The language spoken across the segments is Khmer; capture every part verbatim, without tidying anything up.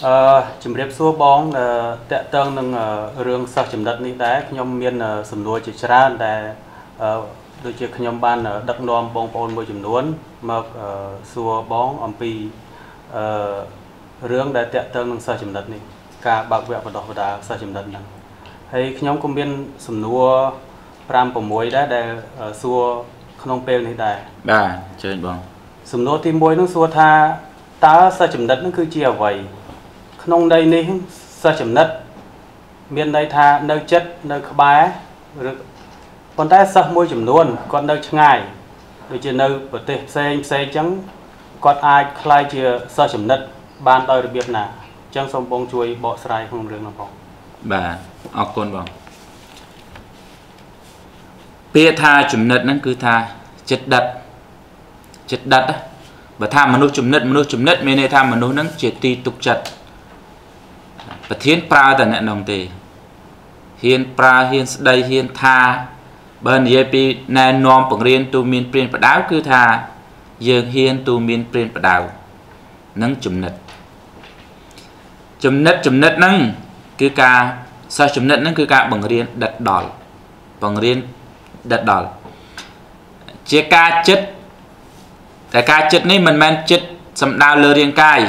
chấm riệp xua bóng tệ tương nâng rương sắc chấm đất ní đá nhóm miên sầm đuôi chỉ ra để đôi chiếc nhóm ban đập nôm bóng bóng môi chấm nuốn mà xua bóng âm pi rương để tệ tương nâng sắc chấm đất ní cả bạc vẹo và đỏ và đá sắc chấm đất nâng hay nhóm công biên sầm đua ram của muối đã để xua không pel ní đá bà chơi bóng sầm đua thì muối nó xua tha ta sắc chấm đất nó cứ chia vậy không đây ní sa chấm nứt miền đây tha nơi chất nơi khóa còn ta sa môi chấm luôn còn nơi ngày rồi chỉ nơi bờ tây xe xe trắng còn ai khai chia sa chấm nứt ban tôi được biết nè trắng sông bông chuối bọ sài không rừng nào không bà học con bông bia tha chấm nứt nó cứ tha chất đất chất đất á và tha mà nuôi chấm nứt mà nuôi chấm nứt miền đây tha mà nuôi nó chỉ ti tục chặt và thiên pra tận nè đồng tề hiền pra hiền đây hiền tha bên dưới pi nè nom bằng riêng tu miên priên và đáo cứ tha dương hiền tu miên priên và đáo nâng chấm nứt chấm nứt chấm nứt nâng cứ ca sao chấm nứt nâng cứ ca bằng riêng đặt đòn bằng riêng đặt đòn chia ca chất tại ca chất này mình men chất sầm đào lơ riêng cài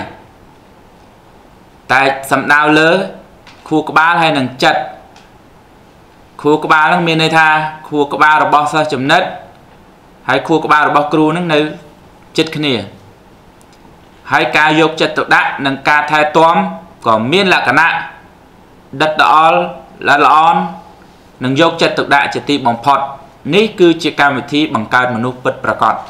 tại sầm đào lơ khu có ba hay nằng chặt khu có ba nó miền này tha khu có ba rồi bao sao chấm nứt hay khu có ba rồi bao cừu nó nơi chất cái này hay ca dục chặt tự đắc nằng ca thay tóm còn miền là cả nạ đất đỏ là lon nằng dục chặt tự đắc chặt ti bằng phật ní cứ chỉ ca một thi bằng cao mà núp bật bạc cọt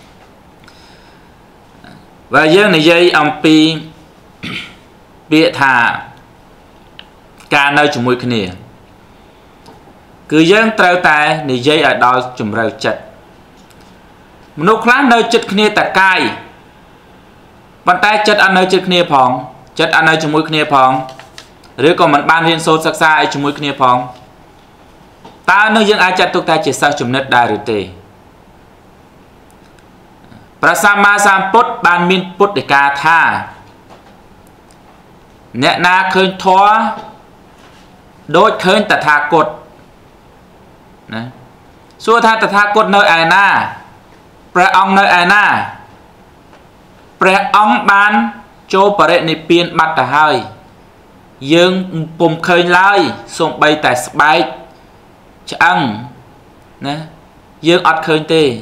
và dương này dây ông pi bịa thà ca nơi chủng mùi khỉ cứ dân trao tay này dây ở đó chủng rau chật một khá nơi chật khỉ ta cay bàn tay chật ăn nơi chật khỉ phong chật ăn nơi chủng mùi khỉ phong rồi còn mình ban riêng số sắc xa chủng mùi khỉ phong ta nơi dân ai chật tục ta chỉ sao chủng nứt đa rồi tề Prasama samput ban min put để ca tha nè na khơi thoa đôi khơi tạt thà cột nè xua tha tạt thà cột nơi ai na pre ong nơi ai na pre ong ban cho pare ni piên bắt cả hai dương pum khơi lai xung bay tại bay chăng nè dương ọt khơi tê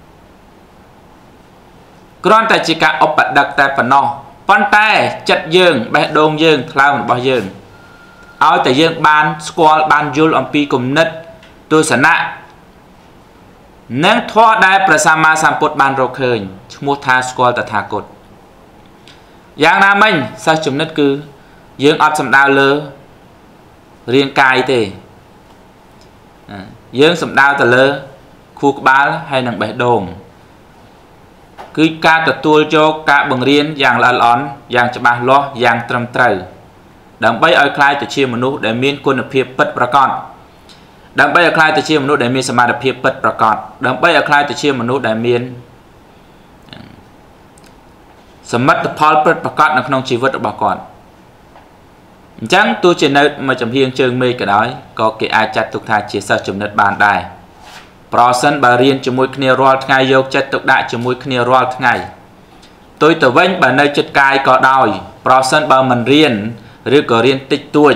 còn tại chỉ cả ốp bật đặc tại phần nọ con tay chặt dương bẻ đôn dương lao một bao dương ao tại dương ban squall ban jul on pi cùng nứt tôi sẵn nạ nâng thoa đai prasama samput ban rô khơi mua tha squall tại thà cột giang nam mình sao chúng nứt cứ dương ọt sầm đào lơ riêng cài tề dương sầm đào tờ lơ khu ba hay nâng bẻ đồn cứ ca tự tuôn cho cả bằng riêng dạng là lón dạng cho bà lo dạng trầm trời đám bay ở khai từ chia manu để miên quân ở phía bất bạc con đám bay ở khai từ chia manu để miên sama ở phía bất bạc con đám bay ở khai từ chia manu để miên sầm mất Paul bất bạc con là không chỉ vượt bạc con chẳng tôi chỉ nơi mà chấm hiên trường mê cái đó có cái ai chặt tục thà chia sẻ chấm đất bàn đài Prosen bà riêng cho môi khnia roll ngày dục chất tục đại cho môi khnia roll ngày tôi tự vinh bà nơi chất cai có đòi Prosen bà mình riêng rồi có riêng tích tuổi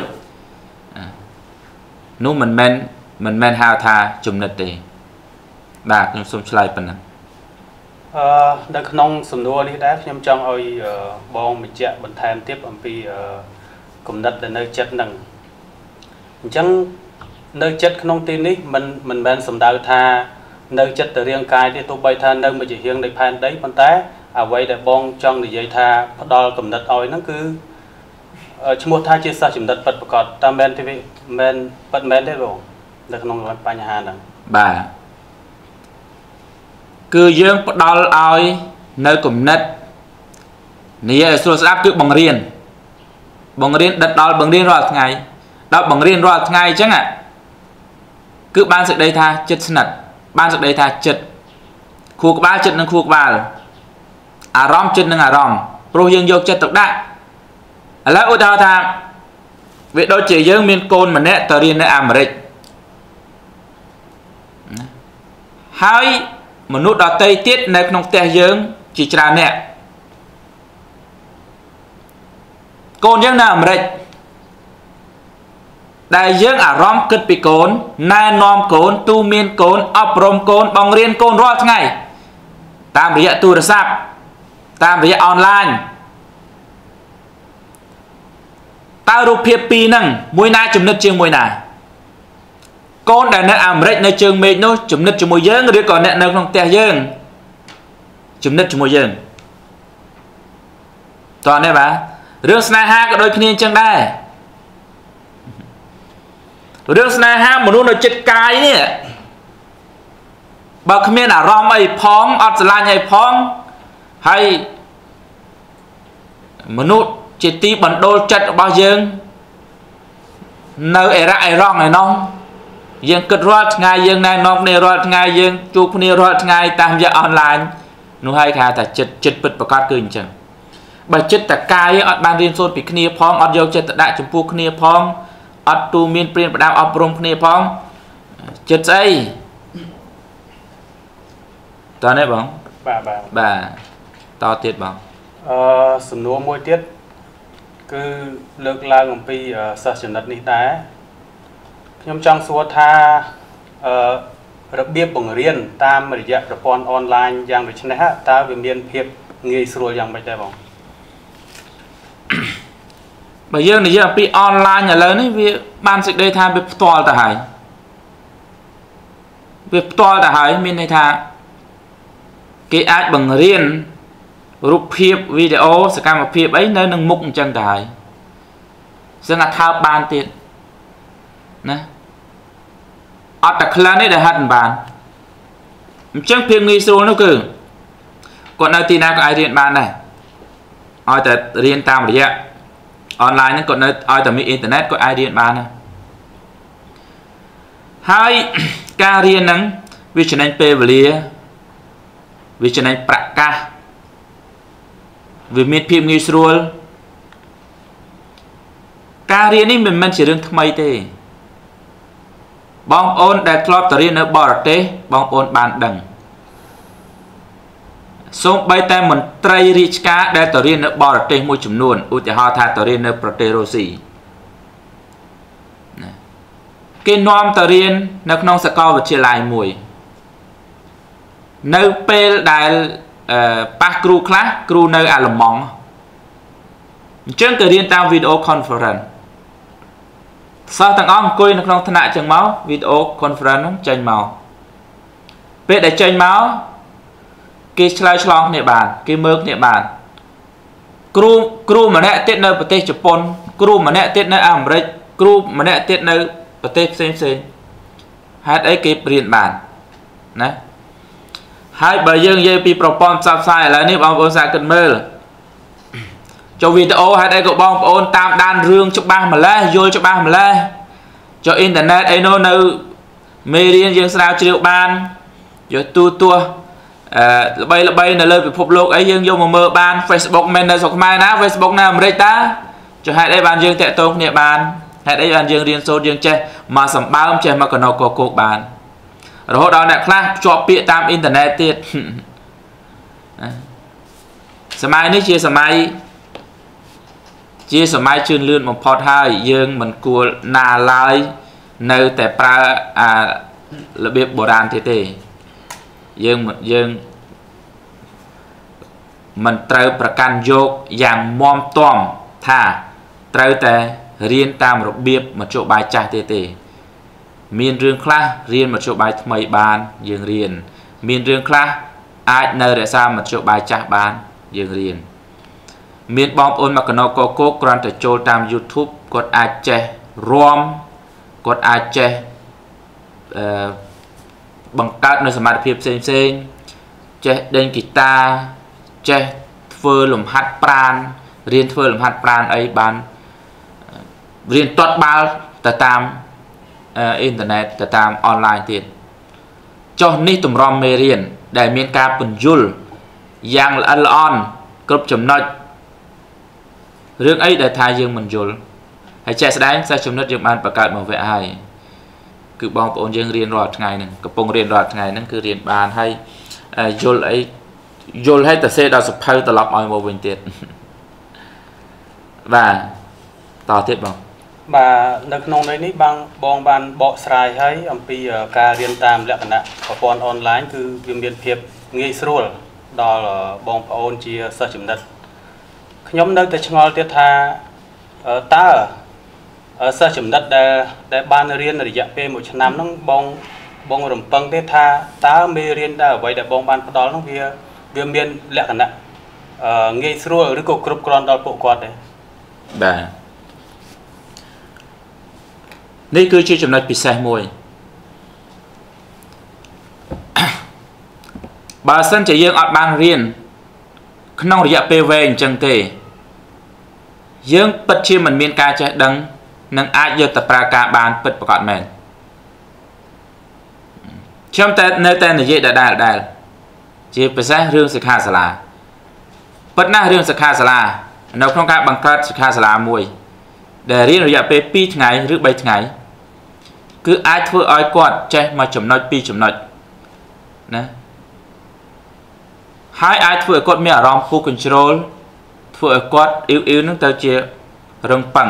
nếu mình men mình men hào tha chùm nịch đi bà cũng xung slide phần này đã không sầm đua đi đá nhâm trong ơi bong mình chạy bận thêm tiếp âm pi cùng đất là nơi chất nặng chẳng nơi chất không tin đi mình mình bên sầm đào tha nơi chất từ riêng cài thì tôi bay tha nơi mà chỉ hiên để phan đấy con té à vậy để bong trong để dây tha đo cầm đất oi nó cứ chỉ một tha chia sẻ chùm đất bật bật tam bên thì bên bật bên đấy rồi để không làm bài nhà hàng đằng bà cứ dương đo oi nơi cầm đất này số áp cứ bằng riêng bằng riêng đất đo bằng riêng rồi ngày đó bằng riêng rồi ngày chứ ạ cứ ban sự đây tha chất nật ban sự đây tha chất khu của ba chất nâng khu của ba à rom chất nâng à rom pro dương vô chất tục đạ là ưu đào thà việc đôi chỉ dương miền côn mà nè tờ riêng ở Americ hai một nút đào tây tiết nơi trong tè dương chỉ trà nè côn dương ở Americ đại dương ở rom cất bị côn nai nom côn tu miền côn ấp rom côn bong riêng côn rót ngày tam rỉa tu được sắp tam rỉa online tao rụp hiệp pi năng mùi na chùm nứt chương mùi na con đã nợ ảm rách nơi chương mệt nó chùm nứt chùm mùi dương rồi còn nợ nợ không tè dương chùm nứt chùm mùi dương toàn đây bà rương snai ha có đôi khi chân đây rương snai ha một nó chết cái nè bà không biết là rom ấy phong ọt là nhảy phong hay một nút chỉ tí bẩn đôi chặt bao dương nơi ấy ra ấy rong này nông dương cất rót ngay dương này nông này rót ngay dương chụp này rót ngay tam giờ online nó hay khá ta chật chật bật vào các kênh chẳng bà chật ta cài ở ban riêng xôn bị kia phong ở dâu chật đại chụp phu kia phong ở tu miên priên và đào ở prom kia phong chật dây tao này bóng bà bà bà to tiết bóng ờ sầm nua môi tiết cứ lực la ngầm pi sở chuyển đất này ta nhưng trong số tha đặc biệt bằng riêng ta mà dạy được con online dạng được trên này ta về miền hiệp nghề sửa dạng bây giờ bóng bây giờ này giờ pi online nhà lớn ấy vì ban dịch đây tha về to ta hải về to ta hải mình này tha cái ai bằng riêng rụp hiệp video sẽ cam một hiệp ấy nơi nâng mục chân đại sẽ là thao ban tiền nè ở đặc lan ấy để hận bàn chẳng phim nghi số nó cứ còn nơi tin nào có ai điện bàn này ai tại riêng tam rồi ạ online nó còn nơi ai tại internet có ai điện bàn này hai ca riêng nắng vì cho nên p và lia vì cho nên bạc ca vì miền phim nghi srul ca riêng này mình mình chỉ đừng thay thế bong ôn đại club tờ riêng ở bờ tây bong ôn bàn đằng số bay tay mình tray rich cá đại tờ riêng ở bờ tây môi chủng nuôn u thì họ tha tờ riêng ở proterosi cái nom tờ riêng nó không sẽ co và chia lại mùi nơi pe đại pa kru class kru nơi à làm mỏng chân từ riêng tao video conference sao thằng ông coi nó không thân lại chân máu video conference nó tranh màu về để tranh máu cái slide long địa bàn cái mơ địa bàn kru kru mà nè tiết nơi bờ tây Japan kru mà nè tiết nơi Americ kru mà nè tiết nơi bờ tây xem xem hát ấy cái riêng bàn nè hai bởi dương dây pi propon sắp sai là nếu ông ôn xa cần mơ cho video hai đây của bong ôn tam đan rương cho ba mà lê vô cho ba mà lê cho internet ấy nó nơi mê riêng dương sao triệu ban rồi tu tua bay là bay là lời bị phục lục ấy dương vô mà mơ ban Facebook men là sọc mai ná Facebook nào mà đây ta cho hai đây bàn dương tệ tôn địa bàn hai đây bàn dương riêng số dương che mà sầm bao ông che mà còn nó có cuộc bàn rồi đó là class cho bịa tam internet tiệt sớm maiនេះជាសម័យជាសម័យជឿនលឿនបំផុតហើយយើងមិនគួរណាឡើយនៅតែប្រើអារបៀបបុរាណទៀតទេយើងយើងមិនត្រូវប្រកាន់យកយ៉ាងមាំទាំថាត្រូវតែរៀនតាមរបៀបមធ្យោបាយចាស់ទៀតទេមានរឿងខ្លះរៀនមធ្យោបាយថ្មីបានយើងរៀនមានរឿងខ្លះអាចនៅរក្សាមធ្យោបាយចាស់បានយើងរៀនមានបងប្អូនមកកណោកកគ្រាន់តែចូលតាម YouTube គាត់អាចចេះរាំគាត់អាចចេះអឺបង្កើតនៅសមត្ថភាពផ្សេងផ្សេងចេះដេញហ្គីតាចេះធ្វើលំហាត់ប្រាណរៀនធ្វើលំហាត់ប្រាណអីបានរៀនទាត់បាល់ទៅតាមអ៊ីនធឺណិតទៅតាមអនឡាញទៀតចុះនេះតម្រាំមេរៀនដែលមានការពន្យល់យ៉ាងល្អិតល្អន់គ្រប់ចំណុច riêng ấy để thay dương mình dồn hãy chạy đánh ra chấm nứt dương ban bạc cạn một vẻ hay cứ bong ôn dương riêng rồi ngày này cặp bông riêng rồi ngày nó cứ riêng bàn hay dồn ấy dồn hay ta xe đào sụp hơi ta lọc mọi một bình tiệt vàต่อ tiếp bằng បាទនៅក្នុងនេះនេះបងបងបានបកស្រាយឲ្យអំពីការរៀនតាមលក្ខណៈប្រព័ន្ធអនឡាញគឺវាមានភាពងាយស្រួលដល់បងប្អូនជាសិស្សចំណិតខ្ញុំនៅតែឆ្ងល់ទៀតថាតើសិស្សចំណិតដែលដែលបានរៀនរយៈពេលមួយឆ្នាំហ្នឹងបងបងរំពឹងទេថាតើមេរៀនដែលអ្វីដែលបងបានផ្ដល់ហ្នឹងវាវាមានលក្ខណៈងាយស្រួលឬក៏គ្រប់គ្រាន់ដល់ពួកគាត់ទេបាទនេះគឺជាចំណុចពិសេសមួយបើសិនជាយើងអត់បានរៀនក្នុងរយៈពេលវែងអញ្ចឹងទេយើងពិតជាមិនមានការចេះដឹងនឹងអាចយកទៅប្រើការបានពិតប្រាកដមែនខ្ញុំតែនៅតែនិយាយដដែលដែលជាពិសេសរឿងសិក្ខាសាលាពិតណាស់រឿងសិក្ខាសាលានៅក្នុងការបង្កើតសិក្ខាសាលាមួយដែលរៀនរយៈពេលពីរថ្ងៃឬបីថ្ងៃគឺអាចធ្វើឲ្យគាត់ចេះមកចំណុចពីរចំណុចណាហើយអាចធ្វើឲ្យគាត់មានអារម្មណ៍ control ធ្វើឲ្យគាត់អ៊ីវអ៊ីវនឹងទៅជារឹងប៉ឹង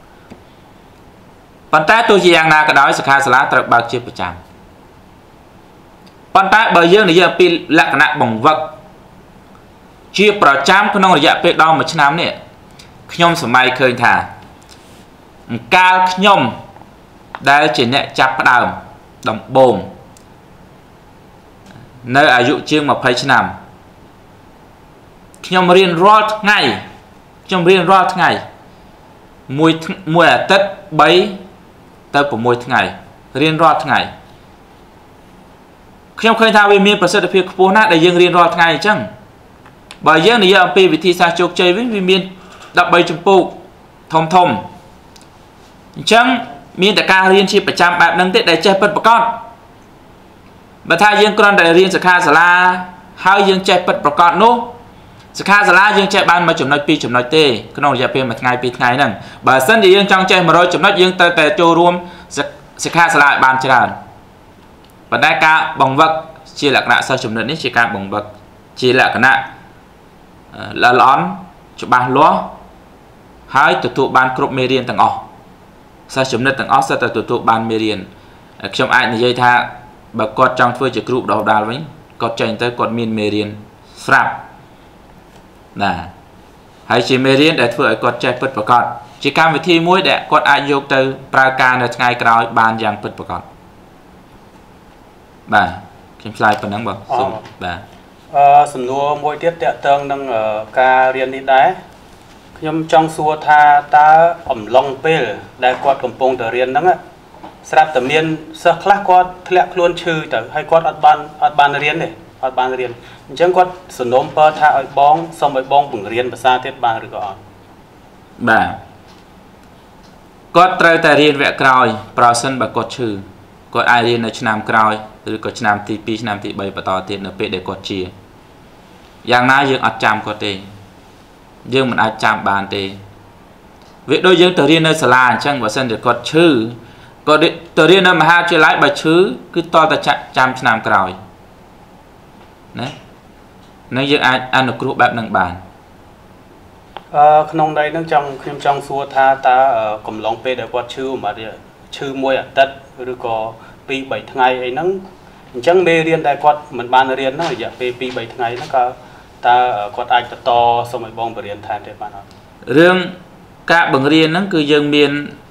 ប៉ុន្តែទោះជាយ៉ាងណាក៏ដោយសិក្ខាសាលាត្រូវបើកជាប្រចាំប៉ុន្តែបើយើងនិយាយពីលក្ខណៈបង្វឹកជាប្រចាំក្នុងរយៈពេលដល់មួយឆ្នាំនេះខ្ញុំសម័យឃើញថាកាលខ្ញុំដែលជាអ្នកចាប់ផ្ដើមដំបូងនៅអាយុជាងยี่สิบឆ្នាំខ្ញុំរៀនរាល់ថ្ងៃខ្ញុំរៀនរាល់ថ្ងៃមួយមួយអាទិត្យបីទៅsáuថ្ងៃរៀនរាល់ថ្ងៃខ្ញុំឃើញថាវាមានប្រសិទ្ធភាពខ្ពស់ណាស់ដែលយើងរៀនរាល់ថ្ងៃអញ្ចឹងបើយើងនិយាយអំពីវិធីសាស្ត្រជោគជ័យវិញវាមាន13ជំពូកធំធំអញ្ចឹងមានតែការរៀនជាប្រចាំបែបហ្នឹងទេដែលចេះពិតប្រាកដបើថាយើងគ្រាន់តែរៀនសិក្ខាសាលាហើយយើងចេះពិតប្រាកដនោះសិក្ខាសាលាយើងចេះបានមួយចំណុចពីរចំណុចទេក្នុងរយៈពេលមួយថ្ងៃពីរថ្ងៃហ្នឹងបើសិនជាយើងចង់ចេះone hundredចំណុចយើងត្រូវតែចូលរួមសិក្ខាសាលាឲ្យបានច្រើនប៉ុន្តែការបង្វឹកជាលក្ខណៈសិស្សចំណិតនេះជាការបង្វឹកជាលក្ខណៈល្អល្អន់ច្បាស់លាស់ហើយទទួលបានគ្រប់មេរៀនទាំងអស់សិស្សចំណិតទាំងអស់សិតតែទទួលបានមេរៀនខ្ញុំអាចនិយាយថាបើគាត់ចង់ធ្វើជាគ្រូបណ្ដុះបណ្ដាលវិញគាត់ចេញទៅគាត់មានមេរៀនស្រាប់ណាហើយជាមេរៀនដែលធ្វើឲ្យគាត់ចេះពិតប្រាកដជាកម្មវិធីមួយដែលគាត់អាចយកទៅប្រើការនៅថ្ងៃក្រោយបានយ៉ាងពិតប្រាកដបាទខ្ញុំឆ្លើយប៉ុណ្ណឹងបងសូមបាទអឺសំណួរមួយទៀតតកតឹងនឹងការរៀននេះដែរខ្ញុំចង់សួរថាតើអំឡុងពេលដែលគាត់កំពុងតែរៀនហ្នឹងស្រាប់តែមានសិស្សខ្លះគាត់ធ្លាក់ខ្លួនឈឺទៅហើយគាត់អត់បានអត់បានរៀនទេអត់បានរៀនអញ្ចឹងគាត់សំណូមពរថាឲ្យបងសូមឲ្យបងបង្រៀនភាសាទៀតបានឬក៏អត់បាទគាត់ត្រូវតែរៀនវគ្គក្រោយប្រសិនបើគាត់ឈឺគាត់អាចរៀននៅឆ្នាំក្រោយឬក៏ឆ្នាំទីពីរឆ្នាំទីបីបន្តទៀតនៅពេលដែលគាត់ជាយ៉ាងណាយើងអត់ចាំគាត់ទេយើងមិនអាចចាំបានទេវាដូចយើងទៅរៀននៅសាលាអញ្ចឹងបើសិនជាគាត់ឈឺគាត់ទៅរៀននៅមហាវិទ្យាល័យបើឈឺគឺតតែចាំឆ្នាំក្រោយណានឹងយើងអាចអនុគ្រោះបែបហ្នឹងបានអឺក្នុងន័យហ្នឹងចង់ខ្ញុំចង់សួរថាតើកំឡុងពេលដែលគាត់ឈឺមកឈឺមួយអាទិត្យឬក៏ពីរបីថ្ងៃអីហ្នឹងអញ្ចឹងមេរៀនដែលគាត់មិនបានរៀនហ្នឹងរយៈពេលពីរបីថ្ងៃហ្នឹងក៏តើគាត់អាចទៅតសូមឲ្យបងបរៀនថែមទៀតបានអត់រឿងការបង្រៀនហ្នឹងគឺយើងមាន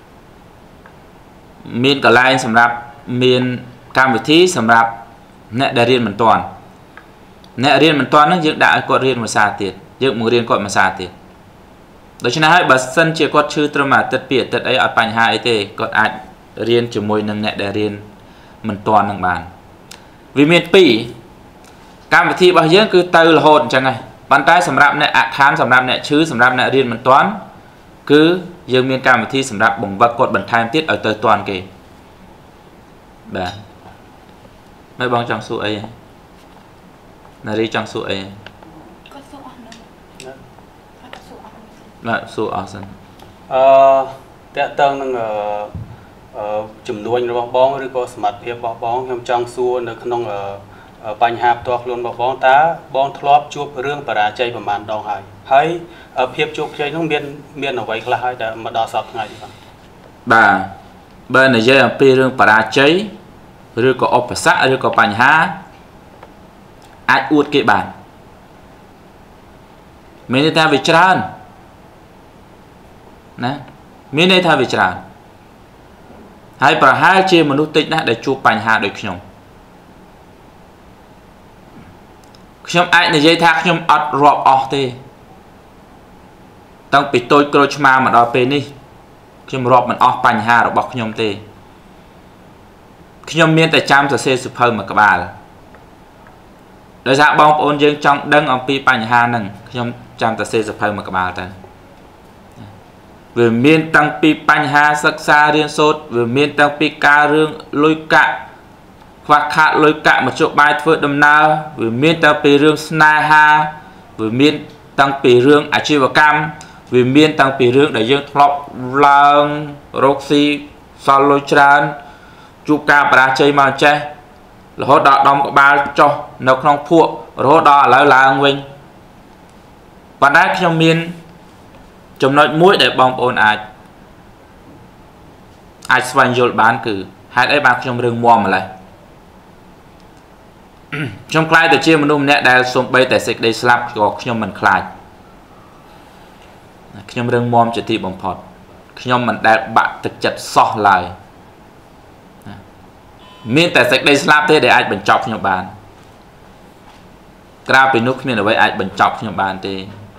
មានកន្លែងសម្រាប់មានកម្មវិធីសម្រាប់អ្នកដែលរៀនមិនទាន់អ្នករៀនមិនទាន់ហ្នឹងយើងដាក់ឲ្យគាត់រៀនភាសាទៀតយើងបង្រៀនគាត់ភាសាទៀតដូច្នេះហើយបើសិនជាគាត់ឈឺត្រឹមអាទិត្យពីរអាទិត្យអីអត់បញ្ហាអីទេគាត់អាចរៀនជាមួយនឹងអ្នកដែលរៀនមិនទាន់នឹងបានវាមានពីរកម្មវិធីរបស់យើងគឺទៅរហូតអញ្ចឹងហើយប៉ុន្តែសម្រាប់អ្នកអខានសម្រាប់អ្នកឈឺសម្រាប់អ្នករៀនមិនទាន់គឺយើងមានកម្មវិធីសម្រាប់បង្វឹកគាត់បន្ថែមទៀតឲ្យទៅទាន់គេបាទមិនបងចង់សួរអីណារីចង់សួរអីគាត់សួរអស់ហ្នឹងគាត់សួរអស់បាទសួរអស់សិនអឺតើតើនឹងអឺចំនួនរបស់បងឬក៏សមត្ថភាពរបស់បងខ្ញុំចង់សួរនៅក្នុងបញ្ហាផ្ទាល់ខ្លួនរបស់បងតើបងធ្លាប់ជួបរឿងបរាជ័យប្រហែលដងហើយហើយភាពជោគជ័យនោះមានមានអ្វីខ្លះហើយដែលមកដល់សពថ្ងៃនេះបាទបាទបើនិយាយអំពីរឿងបរាជ័យឬក៏ឧបសគ្គឬក៏បញ្ហាអាចអួតគេបានមានន័យថាវាច្រើនណាមានន័យថាវាច្រើនហើយប្រហែលជាមនុស្សតិចណាស់ដែលជួបបញ្ហាដូចខ្ញុំខ្ញុំអាចនិយាយថាខ្ញុំអត់រាប់អស់ទេតាំងពីតូចក្រូចឆ្មាមកដល់ពេលនេះខ្ញុំរាប់មិនអស់បញ្ហារបស់ខ្ញុំទេខ្ញុំមានតែចាំសរសេរសៀវភៅមួយក្បាលដោយសារបងប្អូនយើងចង់ដឹងអំពីបញ្ហាហ្នឹងខ្ញុំចាំសរសេរសៀវភៅមួយក្បាលទៅវាមានតាំងពីបញ្ហាសិក្សារៀនសូត្រវាមានតាំងពីការរឿងលុយកាក់ខ្វះខាតលុយកាក់មធ្យោបាយធ្វើដំណើរវាមានតាំងពីរឿងស្នេហាវាមានតាំងពីរឿងអាជីវកម្មវាមានតាំងពីរឿងដែលយើងធ្លាប់ឡើងរកស៊ីសល់លុយច្រើនជួបការបរាជ័យមកចេះរហូតដល់ដំក្បាលចុះនៅក្នុងភក់រហូតដល់ឥឡូវឡើងវិញប៉ុន្តែខ្ញុំមានចំណុចមួយដែលបងប្អូនអាចអាចស្វែងយល់បានគឺហេតុអីបានខ្ញុំរឹងមាំម្ល៉េះខ្ញុំខ្លាចទៅជាមនុស្សម្នាក់ដែលសូម្បីតែសេចក្តីស្លាប់ក៏ខ្ញុំមិនខ្លាចខ្ញុំរឹងមាំជាទីបំផុតខ្ញុំមិនដែលបាក់ទឹកចិត្តសោះឡើយមានតែសេចក្តីស្លាប់ទេដែលអាចបញ្ចប់ខ្ញុំបានក្រៅពីនោះគ្មានអ្វីអាចបញ្ចប់ខ្ញុំបានទេ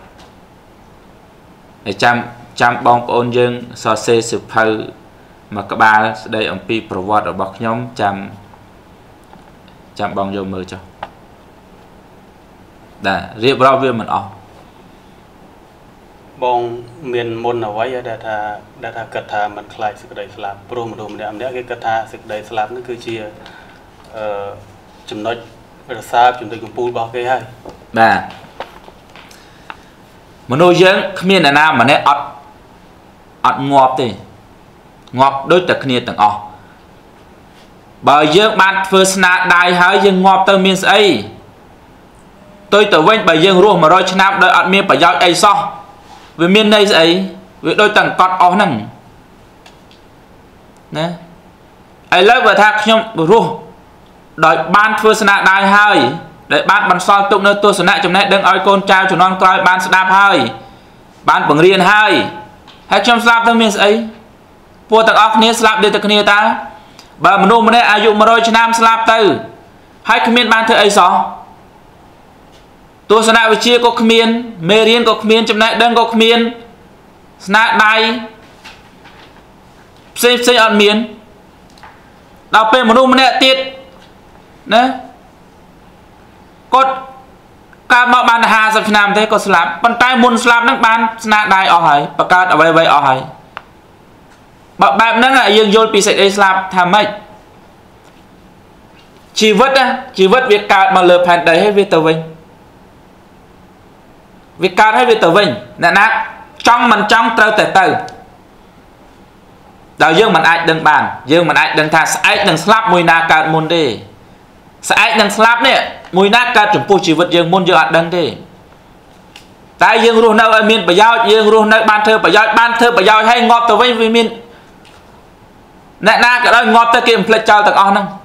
ហើយចាំចាំបងប្អូនយើងសរសេរសៀវភៅមួយក្បាលស្ដីអំពីប្រវត្តិរបស់ខ្ញុំចាំចាំបងយកមើលចុះបាទរៀបរាប់វាមិនអស់បងមានមុនអ្វីដែលថាដែលថាគិតថាมันខ្លាចសេចក្តីស្លាប់ព្រោះមនុស្សម្នាក់ម្នាក់គេគិតថាសេចក្តីស្លាប់នេះគឺជាអឺចំណុចរសើបចំណុចកំពូលរបស់គេហើយបាទមនុស្សយើងគ្មានអ្នកណាម្នាក់អត់អត់ងាប់ទេងាប់ដូចតែគ្នាទាំងអស់បើយើងបានធ្វើស្នាដៃហើយយើងងាប់ទៅមានស្អីទុយទៅវិញបើយើងរស់មួយរយឆ្នាំដោយអត់មានប្រយោជន៍អីសោះវាមានន័យស្អីវាដូចតែកត់អស់ហ្នឹងណាឥឡូវបើថាខ្ញុំរស់ដោយបានធ្វើស្នាដៃហើយដែលបានបន្សល់ទុកនៅទស្សនៈចំណេះដឹងឲ្យកូនចៅជំនាន់ក្រោយបានស្ដាប់ហើយបានបង្រៀនហើយហើយខ្ញុំស្លាប់ទៅមានស្អីពួកទាំងអស់គ្នាស្លាប់ដូចតែគ្នាតើបើមនុស្សម្នាក់អាយុមួយរយឆ្នាំស្លាប់ទៅហើយគ្មានបានធ្វើអីសោះទស្សនវិជ្ជាក៏គ្មានមេរៀនក៏គ្មានចំណេះដឹងក៏គ្មានស្នាដៃផ្សេងផ្សេងអត់មានដល់ពេលមនុស្សម្នាក់ទៀតណាគាត់កើតមកបានห้าสิบឆ្នាំទេក៏ស្លាប់ប៉ុន្តែមុនស្លាប់ហ្នឹងបានស្នាដៃអស់ហើយបង្កើតអ្វីអ្វីអស់ហើយបើបែបហ្នឹងយើងយល់ពីសេចក្តីស្លាប់ថាម៉េចជីវិតណាជីវិតវាកើតមកលើផែនដីហើយវាទៅវិញវាកើតហើយវាទៅវិញអ្នកណាចង់មិនចង់ត្រូវតែទៅដល់យើងមិនអាចដឹងបានយើងមិនអាចដឹងថាស្អែកនឹងស្លាប់មួយណាកើតមុនទេស្អែកនឹងស្លាប់នេះមួយណាកើតចំពោះជីវិតយើងមុនយើងអត់ដឹងទេតែយើងរស់នៅឲ្យមានប្រយោជន៍យើងរស់នៅបានធ្វើប្រយោជន៍បានធ្វើប្រយោជន៍ឲ្យងាប់ទៅវិញវាមានអ្នកណាក៏ដោយងាប់ទៅគេមិនភ្លេចចោលទាំងអស់ហ្នឹង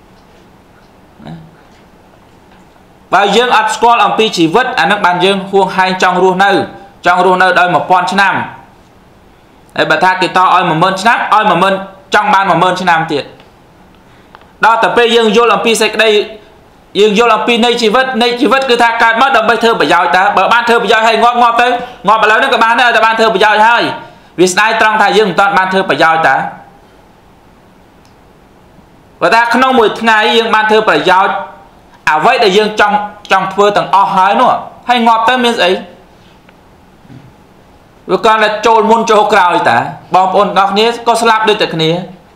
បើយើងអត់ស្គាល់អំពីជីវិតអានឹងបានយើងហួងហែងចង់រស់នៅចង់រស់នៅដោយមួយពាន់ឆ្នាំហើយបើថាគេតឲ្យមួយម៉ឺនឆ្នាំឲ្យមួយម៉ឺនចង់បានមួយម៉ឺនឆ្នាំទៀតដល់តែពេលយើងយល់អំពីសេចក្តីយើងយល់អំពីនៃជីវិតនៃជីវិតគឺថាកើតមកដើម្បីធ្វើប្រយោជន៍តើបើបានធ្វើប្រយោជន៍ហើយងាប់ងាប់ទៅងាប់ឥឡូវហ្នឹងក៏បានដែរតែបានធ្វើប្រយោជន៍ហើយវាស្ដាយត្រង់ថាយើងមិនទាន់បានធ្វើប្រយោជន៍តើបើថាក្នុងមួយថ្ងៃយើងបានធ្វើប្រយោជន៍អ្វីដែលយើងចង់ចង់ធ្វើទាំងអស់ហើយនោះហើយងាប់ទៅមានស្អីវាគាត់តែចូលមុនចូលក្រោយតាបងប្អូនទាំងអស់គ្នាក៏ស្លាប់ដូចតែគ្នា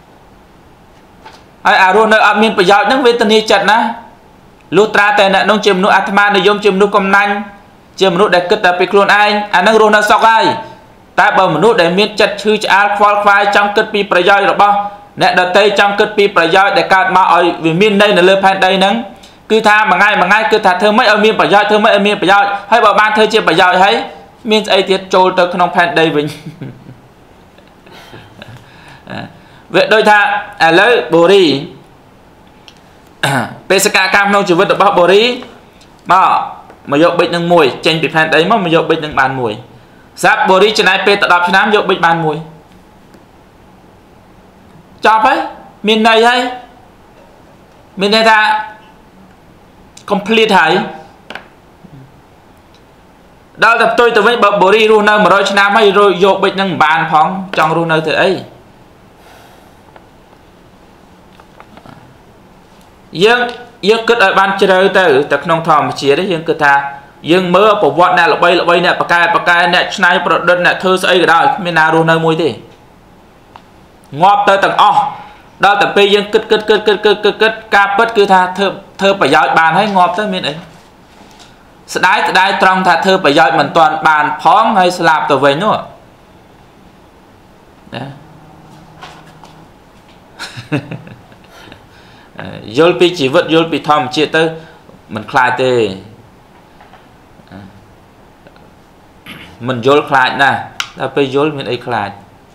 ហើយអារស់នៅអត់មានប្រយោជន៍ហ្នឹងវេទនាចិត្តណាលុះត្រាតែអ្នកនោះជាមនុស្សអាត្មានិយមជាមនុស្សកំណាញ់ជាមនុស្សដែលគិតតែពីខ្លួនឯងអាហ្នឹងរស់នៅសុខហើយតែបើមនុស្សដែលមានចិត្តឈឺឆ្អាលខ្វល់ខ្វាយចង់គិតពីប្រយោជន៍របស់អ្នកដទៃចង់គិតពីប្រយោជន៍ដែលកើតមកឲ្យវាមានន័យនៅលើផែនដីហ្នឹងគឺថាមួយថ្ងៃមួយថ្ងៃគឺថាធ្វើម៉េចឲ្យមានប្រយោជន៍ធ្វើម៉េចឲ្យមានប្រយោជន៍ហើយបើបានធ្វើជាប្រយោជន៍ហើយមានស្អីទៀតចូលទៅក្នុងផែនដីវិញវាដូចថាឥឡូវបូរីបេសកកម្មក្នុងជីវិតរបស់បូរីមកមកយកប៊ិចនឹងមួយចេញពីផែនដីមកមកយកប៊ិចនឹងបានមួយស្រាប់បូរីចំណាយពេលទៅដប់ឆ្នាំយកប៊ិចបានមួយចប់ហើយមានន័យហើយមានន័យថា complete ហើយដល់តែផ្ទុយទៅវិញបើបូរីរស់នៅmột trămឆ្នាំហើយយកប៊ិចនឹងមិនបានផងចង់រស់នៅធ្វើអីយើងយើងគិតឲ្យបានជ្រៅទៅតែក្នុងធម្មជាតិយើងគិតថាយើងមើលប្រវត្តិអ្នកល្បីល្បីអ្នកបកែបកែអ្នកឆ្នៃប្រឌិតអ្នកធ្វើស្អីក៏ដោយគ្មានណារស់នៅមួយទេងាប់ទៅទាំងអស់ដល់តែពេលយើងគិតគិតគិតគិតគិតគិតគិតការពិតគឺថាធ្វើធ្វើប្រយោជន៍បានហើយងាប់ទៅមានអីស្ដាយស្ដាយត្រង់ថាធ្វើប្រយោជន៍មិនទាន់បានផងហើយស្លាប់ទៅវិញនោះណាយល់ពីជីវិតយល់ពីធម្មជាតិទៅមិនខ្លាចទេមិនយល់ខ្លាចណាស់ដល់ពេលយល់មានអីខ្លាច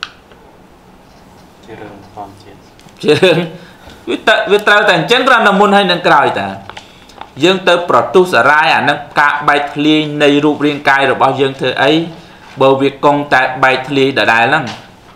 ជារឿងធម្មជាតិជារឿងវាតវាត្រូវតែអញ្ចឹងគ្រាន់តែមុនហើយនឹងក្រោយតាយើងទៅប្រទុសរាយអានឹងការបែកធ្លាយនៃរូបរាងកាយរបស់យើងធ្វើអីបើវាកង់តែបែកធ្លាយដដែលហ្នឹង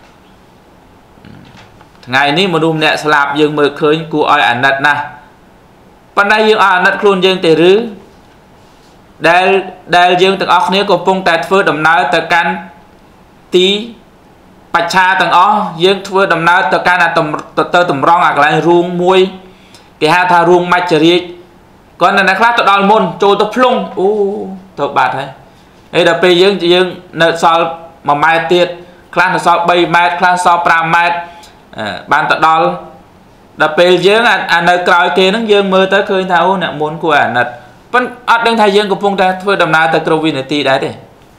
ថ្ងៃនេះមនុស្សម្នាក់ស្លាប់យើងមើលឃើញគួរឲ្យអាណិតណាស់ប៉ុន្តែយើងអត់អាណិតខ្លួនយើងទេឬដែលដែលយើងទាំងអស់គ្នាកំពុងតែធ្វើដំណើរទៅកាន់ទីបច្ឆាទាំងអស់យើងធ្វើដំណើរទៅកាន់ទៅតម្រង់អាកន្លែងរូងមួយគេហៅថារូងមច្ចរាជគាត់នៅខ្លះទៅដល់មុនចូលទៅភ្លុងអូទៅបាត់ហើយហើយដល់ពេលយើងយើងនៅសល់មួយម៉ែត្រទៀតខ្លះនៅសល់បីម៉ែត្រខ្លះសល់ប្រាំម៉ែត្របានទៅដល់ដល់ពេលយើងអានៅក្រោយគេហ្នឹងយើងមើលទៅឃើញថាអូអ្នកមុនគួរអាណិតប៉ុន្តែអត់ដឹងថាយើងកំពុងតែធ្វើដំណើរទៅគ្រប់វិនាទីដែរទេ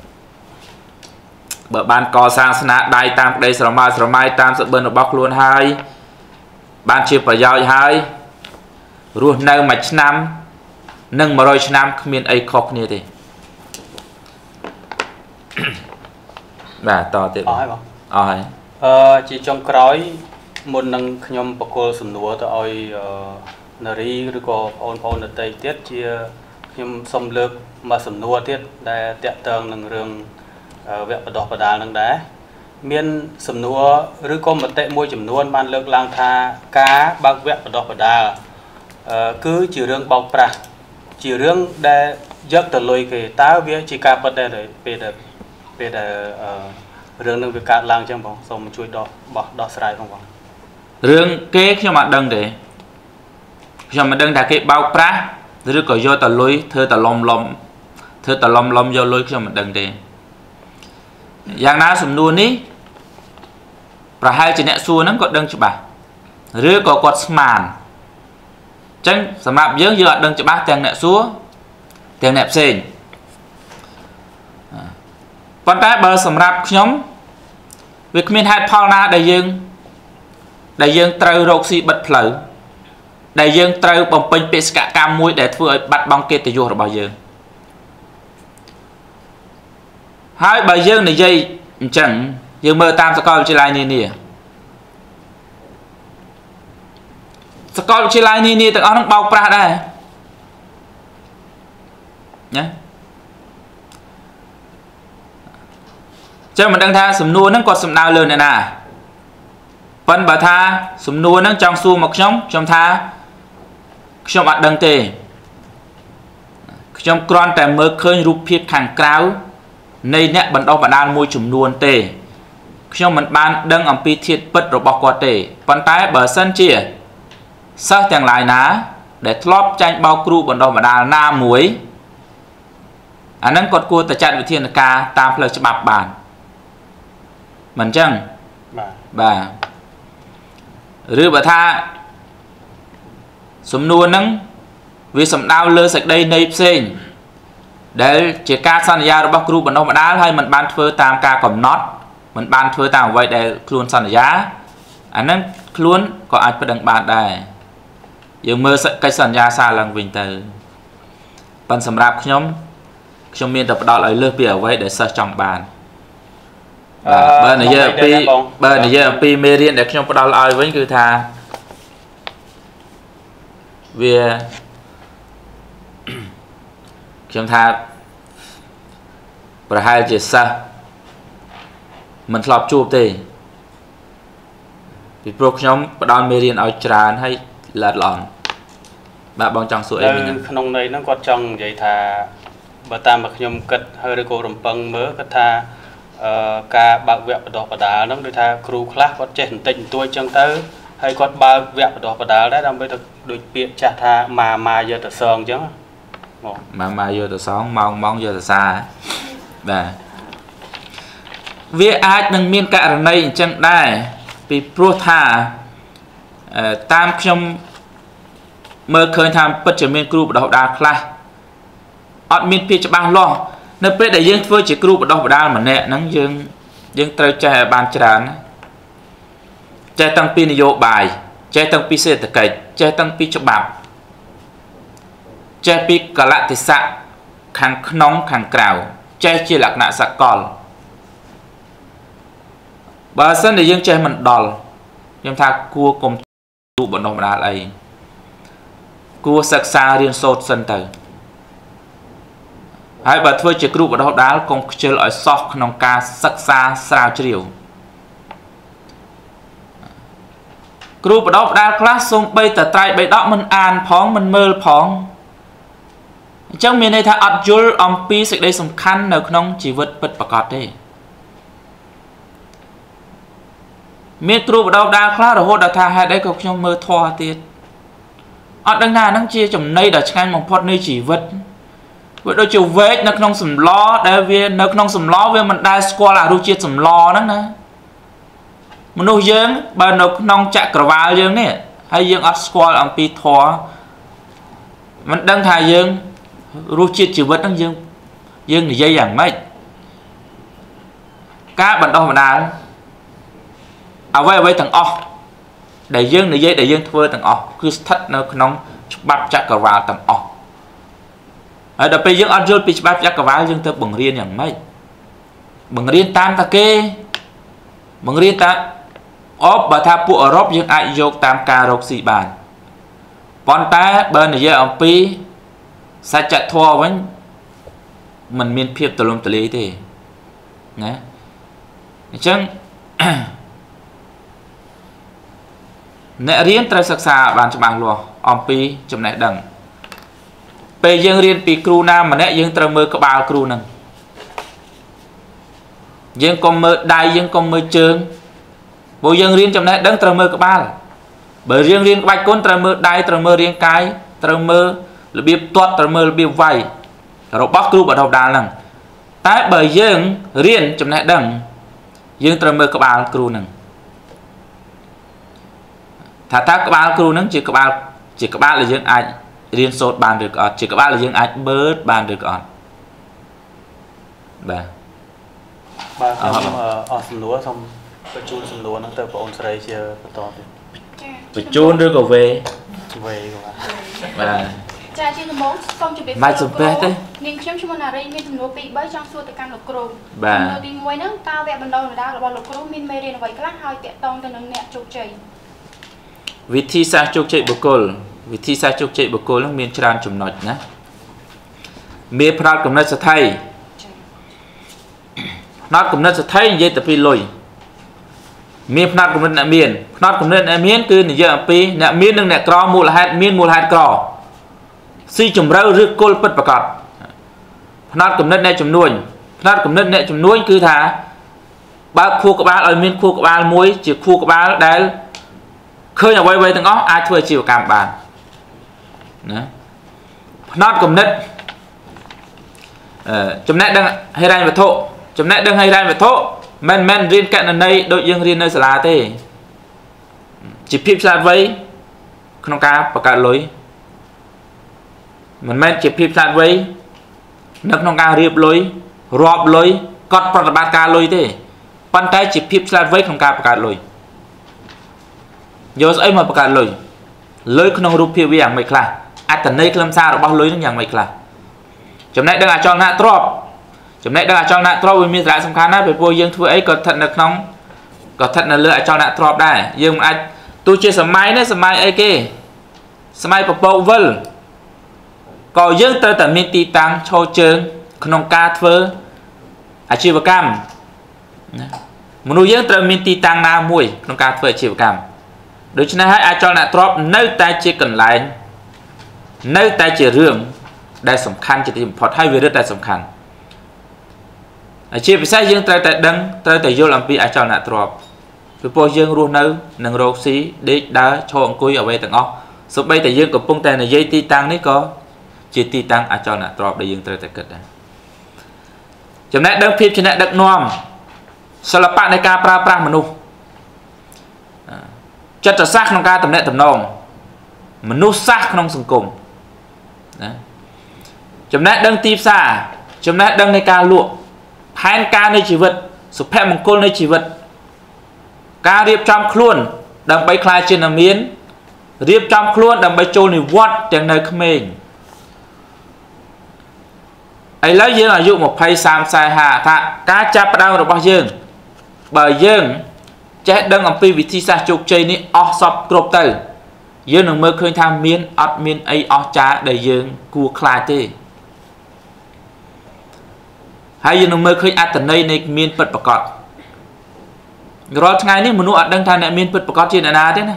បើបានកសាងស្នាដៃតាមក្តីស្រមើស្រមៃតាមសុបិនរបស់ខ្លួនហើយបានជាប្រយោជន៍ហើយរស់នៅមួយឆ្នាំនិងmột trămឆ្នាំគ្មានអីខុសគ្នាទេបាទតទៀតអស់ហើយបងអស់ហើយអឺជាចុងក្រោយមុននឹងខ្ញុំបកគលសំណួរទៅឲ្យនារីឬក៏បងប្អូនដទៃទៀតជាខ្ញុំសូមលើកមកសំណួរទៀតដែលតាក់ទងនឹងរឿងវគ្គបណ្ដុះបណ្ដាលនឹងដែរមានសំណួរឬក៏មតិមួយចំនួនបានលើកឡើងថាការបើកវគ្គបណ្ដុះបណ្ដាលគឺជារឿងបោកប្រាស់ជារឿងដែលយកទៅលុយគេតើវាជាការពិតដែរពេលដែលពេលដែលរឿងនឹងវាកើតឡើងអញ្ចឹងបងសូមជួយដោះបោះដោះស្រាយផងបងរឿងគេខ្ញុំអត់ដឹងទេខ្ញុំមិនដឹងថាគេបោកប្រាស់ឬក៏យកទៅលុយធ្វើតឡំឡំធ្វើតឡំឡំយកលុយខ្ញុំមិនដឹងទេយ៉ាងណាសំណួរនេះប្រហែលជាអ្នកសួរហ្នឹងក៏ដឹងច្បាស់ឬក៏គាត់ស្មានអញ្ចឹងសម្រាប់យើងយើងអត់ដឹងច្បាស់ទាំងអ្នកសួរទាំងអ្នកផ្សេងប៉ុន្តែបើសម្រាប់ខ្ញុំវាគ្មានហេតុផលណាដែលយើងដែលយើងត្រូវរកស៊ីបិទផ្លូវដែលយើងត្រូវបំពេញបេសកកម្មមួយដែលធ្វើឲ្យបាត់បង់កិត្តិយសរបស់យើងហើយបើយើងនិយាយអញ្ចឹងយើងមើលតាមសាកលវិទ្យាល័យនានាសាកលវិទ្យាល័យនានាទាំងអស់ហ្នឹងបោកប្រាស់ដែរណាចឹងមិនដឹងថាសំណួរហ្នឹងគាត់សំដៅលើអ្នកណាប៉ុន្តែបើថាសំណួរហ្នឹងចង់សួរមកខ្ញុំខ្ញុំថាខ្ញុំអត់ដឹងទេខ្ញុំគ្រាន់តែមើលឃើញរូបភាពខាងក្រៅនៃអ្នកបណ្ដុះបណ្ដាលមួយចំនួនទេខ្ញុំមិនបានដឹងអំពីធាតុពិតរបស់គាត់ទេប៉ុន្តែបើសិនជាសិស្សទាំងឡាយណាដែលធ្លាប់ចាញ់បោកគ្រូបណ្ដុះបណ្ដាលណាមួយអាហ្នឹងគាត់គួរតែចាត់វិធានការតាមផ្លូវច្បាប់បានមិនអញ្ចឹងបាទបាទឬបើថាសំណួរហ្នឹងវាសំដៅលើសេចក្តីនៃផ្សេងដែលជាការសន្យារបស់គ្រូបណ្ដុះបណ្ដាលហើយមិនបានធ្វើតាមការកំណត់មិនបានធ្វើតាមអ្វីដែលខ្លួនសន្យាអាហ្នឹងខ្លួនក៏អាចប្តឹងបានដែរយើងមើលកិច្ចសន្យាសារឡើងវិញទៅប៉ុន្តែសម្រាប់ខ្ញុំខ្ញុំមានតែផ្ដល់ឲ្យលើសពីអ្វីដែលសិស្សចង់បានបើនិយាយអំពីបើនិយាយអំពីមេរៀនដែលខ្ញុំផ្ដល់ឲ្យវិញគឺថាវាខ្ញុំថាប្រហែលជាសិស្សមិនធ្លាប់ជួបទេពីព្រោះខ្ញុំផ្ដល់មេរៀនឲ្យច្រើនហើយល្អិតល្អន់បាទបងចង់សួរអីវិញក្នុងន័យហ្នឹងគាត់ចង់និយាយថាបើតាមមកខ្ញុំគិតហើយឬក៏រំពឹងមើលគាត់ថាអឺការបើកវគ្គបណ្ដុះបណ្ដាលហ្នឹងដូចថាគ្រូខ្លះគាត់ចេះបន្តិចបន្តួចចឹងទៅហើយគាត់បើកវគ្គបណ្ដុះបណ្ដាលដែរដើម្បីទៅដូចពាក្យចាស់ថាម៉ាម៉ាយកទៅសងចឹងមកម៉ាម៉ាយកទៅសងម៉ោងម៉ោងយកទៅសាបាទវាអាចនឹងមានករណីអញ្ចឹងដែរពីព្រោះថាតាមខ្ញុំមើលឃើញថាពិតជាមានគ្រូបណ្ដុះបណ្ដាលខ្លះអត់មានភាពច្បាស់លាស់នៅពេលដែលយើងធ្វើជាគ្រូបណ្ដុះបណ្ដាលម្នាក់ហ្នឹងយើងយើងត្រូវចេះឲ្យបានច្រើនចេះតាំងពីនយោបាយចេះតាំងពីសេដ្ឋកិច្ចចេះតាំងពីច្បាប់ចេះពីកលៈទេសៈខាងក្នុងខាងក្រៅចេះជាលក្ខណៈសកលបើសិនតែយើងចេះមិនដល់ខ្ញុំថាគួរកុំគ្រូបណ្ដុះបណ្ដាលអីគួរសិក្សារៀនសូត្រសិនទៅហើយបើធ្វើជាគ្រូបណ្ដុះបណ្ដាលកុំខ្ជិលឲ្យសោះក្នុងការសិក្សាស្រាវជ្រាវគ្រូបណ្ដុះបណ្ដាលខ្លះសូម្បីតែត្រៃបិដកមិនអានផងមិនមើលផងអញ្ចឹងមានន័យថាអត់យល់អំពីសេចក្តីសំខាន់នៅក្នុងជីវិតពិតប្រាកដទេមានគ្រូបណ្ដុះបណ្ដាលខ្លះរហូតដល់ថាហេតុអីក៏ខ្ញុំមើលធម៌ទៀតអត់ដឹងថាហ្នឹងជាចំណីដ៏ឆ្ងាញ់បំផុតនៃជីវិតវាដូចជាវែកនៅក្នុងសម្លដែលវានៅក្នុងសម្លវាមិនដែលស្គាល់អារសជាតិសម្លហ្នឹងណាមនុស្សយើងបើនៅក្នុងចក្រវាលយើងនេះហើយយើងអត់ស្គាល់អំពីធម៌មិនដឹងថាយើងរសជាតិជីវិតហ្នឹងយើងយើងនិយាយយ៉ាងម៉េចការបណ្ដុះបណ្ដាលអ្វីអ្វីទាំងអស់ដែលយើងនិយាយដែលយើងធ្វើទាំងអស់គឺស្ថិតនៅក្នុងច្បាប់ចក្រវាលទាំងអស់ហើយដល់ពេលយើងអត់យល់ពីច្បាប់ចក្រវាលយើងទៅបង្រៀនយ៉ាងម៉េចបង្រៀនតាមតាគេបង្រៀនតាមអបបើថាពួកអឺរ៉ុបយើងអាចយកតាមការរកស៊ីបានប៉ុន្តែបើនិយាយអំពីសច្ចធម៌វិញมันមានភាពទលំទលាយទេណាអញ្ចឹងអ្នករៀនត្រូវសិក្សាបានច្បាស់លាស់អំពីចំណេះដឹងពេលយើងរៀនពីគ្រូណាម្នាក់យើងត្រូវមើលក្បាលគ្រូហ្នឹងយើងកុំមើលដៃយើងកុំមើលជើងព្រោះយើងរៀនចំណេះដឹងត្រូវមើលក្បាលបើយើងរៀនក្បាច់គុណត្រូវមើលដៃត្រូវមើលរាងកាយត្រូវមើលរបៀបទាត់ត្រូវមើលរបៀបវាយរបស់គ្រូបណ្ដុះបណ្ដាលហ្នឹងតែបើយើងរៀនចំណេះដឹងយើងត្រូវមើលក្បាលគ្រូហ្នឹងថាតើក្បាលគ្រូហ្នឹងជាក្បាលជាក្បាលដែលយើងអាចរៀនសូត្របានឬក៏អត់ជាក្បាលដែលយើងអាចបើកបានឬក៏អត់បាទបាទខ្ញុំអស់សំណួរសូមបញ្ជូនសំណួរហ្នឹងទៅបងអូនស្រីជាបន្តទៀតបញ្ជូនឬក៏វេវេក៏បាទបាទចាជាដំបូងសូមជម្រាបសួរមិនសំពះទេនាងខ្ញុំឈ្មោះណារីមានសំណួរពីរបីចង់សួរទៅកាន់លោកគ្រូបាទសំណួរទីមួយហ្នឹងតើវគ្គបណ្ដុះបណ្ដាលរបស់លោកគ្រូមានមេរៀនអ្វីខ្លះហើយតាក់ទងទៅនឹងអ្នកជោគជ័យវិធីសាស្ត្រជោគជ័យបុគ្គលវិធីសាស្ត្រជោគជ័យបុគ្គលនឹងមានច្រើនចំណុចណាមានផ្នត់កំណត់សថីផ្នត់កំណត់សថីនិយាយទៅពីលុយមានផ្នត់កំណត់អ្នកមានផ្នត់កំណត់អ្នកមានគឺនិយាយអំពីអ្នកមាននិងអ្នកក្រមូលហេតុមានមូលហេតុក្រស៊ីជម្រៅឬគល់ពិតប្រាកដផ្នត់កំណត់អ្នកចំនួនផ្នត់កំណត់អ្នកចំនួនគឺថាបើខួរក្បាលឲ្យមានខួរក្បាលមួយជាខួរក្បាលដែលឃើញអ្វីៗទាំងអស់អាចធ្វើអាជីវកម្មបានណាផ្នត់គំនិតអឺចំណេះដឹងហិរញ្ញវត្ថុចំណេះដឹងហិរញ្ញវត្ថុមិនមែនរៀនកណន័យដូចយើងរៀននៅសាលាទេជាភាពឆ្លាតវៃក្នុងការបង្កើតលុយមិនមែនជាភាពឆ្លាតវៃ nước nông ca riệp lối rọp lối cọt bật bát ca lối thế bàn tay chỉ phím slide với không ca bật cả lối vô ấy mà bật cả lối lối không rụp phiêuอย่างmấy là ai tận đây làm sao được bao lốiอย่างmấy là chấm này đang là cho nạ trộp chấm này đang là cho nạ trộp vì mình lại sắm khăn á về vô dương thưa ấy có thật là nóng có thật là lựa cho nạ trộp đây dương ai tôi chia sẻ máy đấy sắm máy ấy kì sắm máy bọc bầu vân còn dương tới tận miền tây tăng cho chơi không ca thưa à chia vào cam một nuôi dương tới miền tây tăng na mùi không ca thưa chia vào cam đối với này ai cho nạ trộp nơi tay chia cần lại nơi tay chia rương đại sầm khăn chỉ tìm phật hai việc rất đại sầm khăn chia sẻ dương tới tại đăng tới tại vô làm việc ở trong nạ trọp rồi po dương luôn nấu nâng rô xí để đá cho ông cùi ở đây tầng ó số bây tại dương của phong tài này dây ti tăng đấy có chỉ ti tăng ở trong nạ trọp để dương tới tại cực này chấm nét đăng phim trên nét đặc nom sau là bạn này ca pra pra mà nu chất là xác trong ca tầm nét tầm nòng mà nu xác trong sừng cùng chấm nét đăng tiếp xa chấm nét đăng này ca lụa hai ca này chỉ vật số phép mong côn này chỉ vật ca riệp trong khuôn đằng bay khai trên là miến riệp trong khuôn đằng bay trôn thì vót chẳng nơi không mình ấy lấy dương là dụ một phay sam sai hạ thạ cá chắp đau được bao dương bởi dương chết đăng ông pi vị thi xa chụp chơi ní o sọp cột từ dương đừng mơ khơi tham miến ọt miến ấy o cha để dương cua khai tê hay dương mơ khơi ăn tận đây này miên bật bạc cọt rồi ngày này mình nuôi đăng thang này miên bật bạc cọt trên là thế này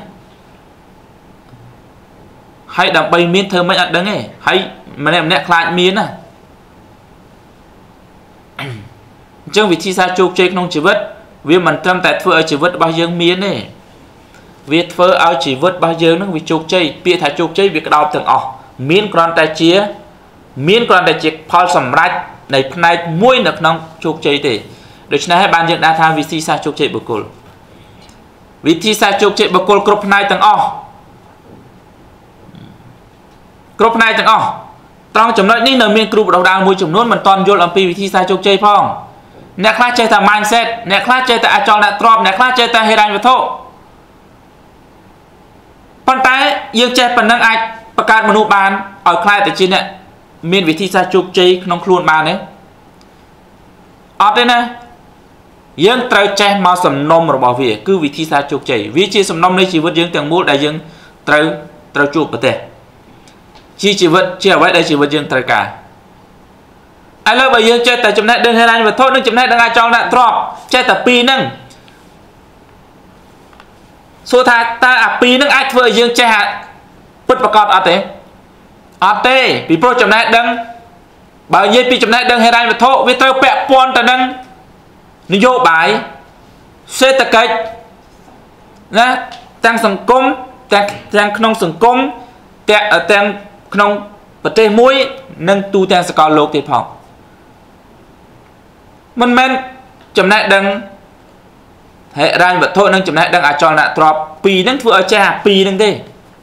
hay đập bay miên thơ mấy ăn đăng ấy hay mà em nẹt lại miên à trong vị trí xa chụp chơi không chỉ vứt vì mình trăm tại phơi chỉ vứt bao nhiêu miên này việc phơi ao chỉ vứt bao nhiêu nó vì chụp chơi bịa thả chụp chơi việc đào từng ọ miên còn tại chia miên còn tại chia Paul sầm rách này này muối được nông chụp chơi thì được này hai bạn dựng đa tham vị trí xa chụp chơi bậc cột vị trí xa chụp chơi bậc cột group này từng ọ group này từng ọ trong chấm nói ní là miên group đầu đào môi chấm nốt mình toàn vô làm pi vị trí xa chụp chơi phong nè khác chơi ta mindset nè khác chơi ta cho nè drop nè khác chơi ta hệ đàn vật thô con tay dương chơi phần năng aiประกาศมนุษย์บานở khai tại trên này miền vị trí xa chụp chơi nông khuôn bàn đấy ở đây nè dương trời chơi màu sầm nôm rồi bảo vệ cứ vị trí xa chụp chơi vị trí sầm nôm này chỉ vượt dương tiền mũ đại dương trời trời chụp bật tè chỉ chỉ vượt chỉ ở vậy đây chỉ vượt dương trời cả ai lỡ bây dương chơi tại chấm này đơn hay là thôi nên chấm này đang ai cho lại drop chơi tại pi nâng số tha ta à pi nâng ai vợ dương chơi hạt bứt vào cọt ở thế ở thế vì pro chấm này đang bao nhiêu pi chấm này đang hay là thôi vì tôi bẹ pon ta đang đi vô bài xe ta cách nè tăng sừng cung tăng tăng không sừng cung tăng tăng không vật thể mũi nâng tu tăng sẽ có lô thì phòng mình men chấm này đang hệ ra vật thôi nâng chấm này đang à cho lại drop pi nâng vừa cha pi nâng thế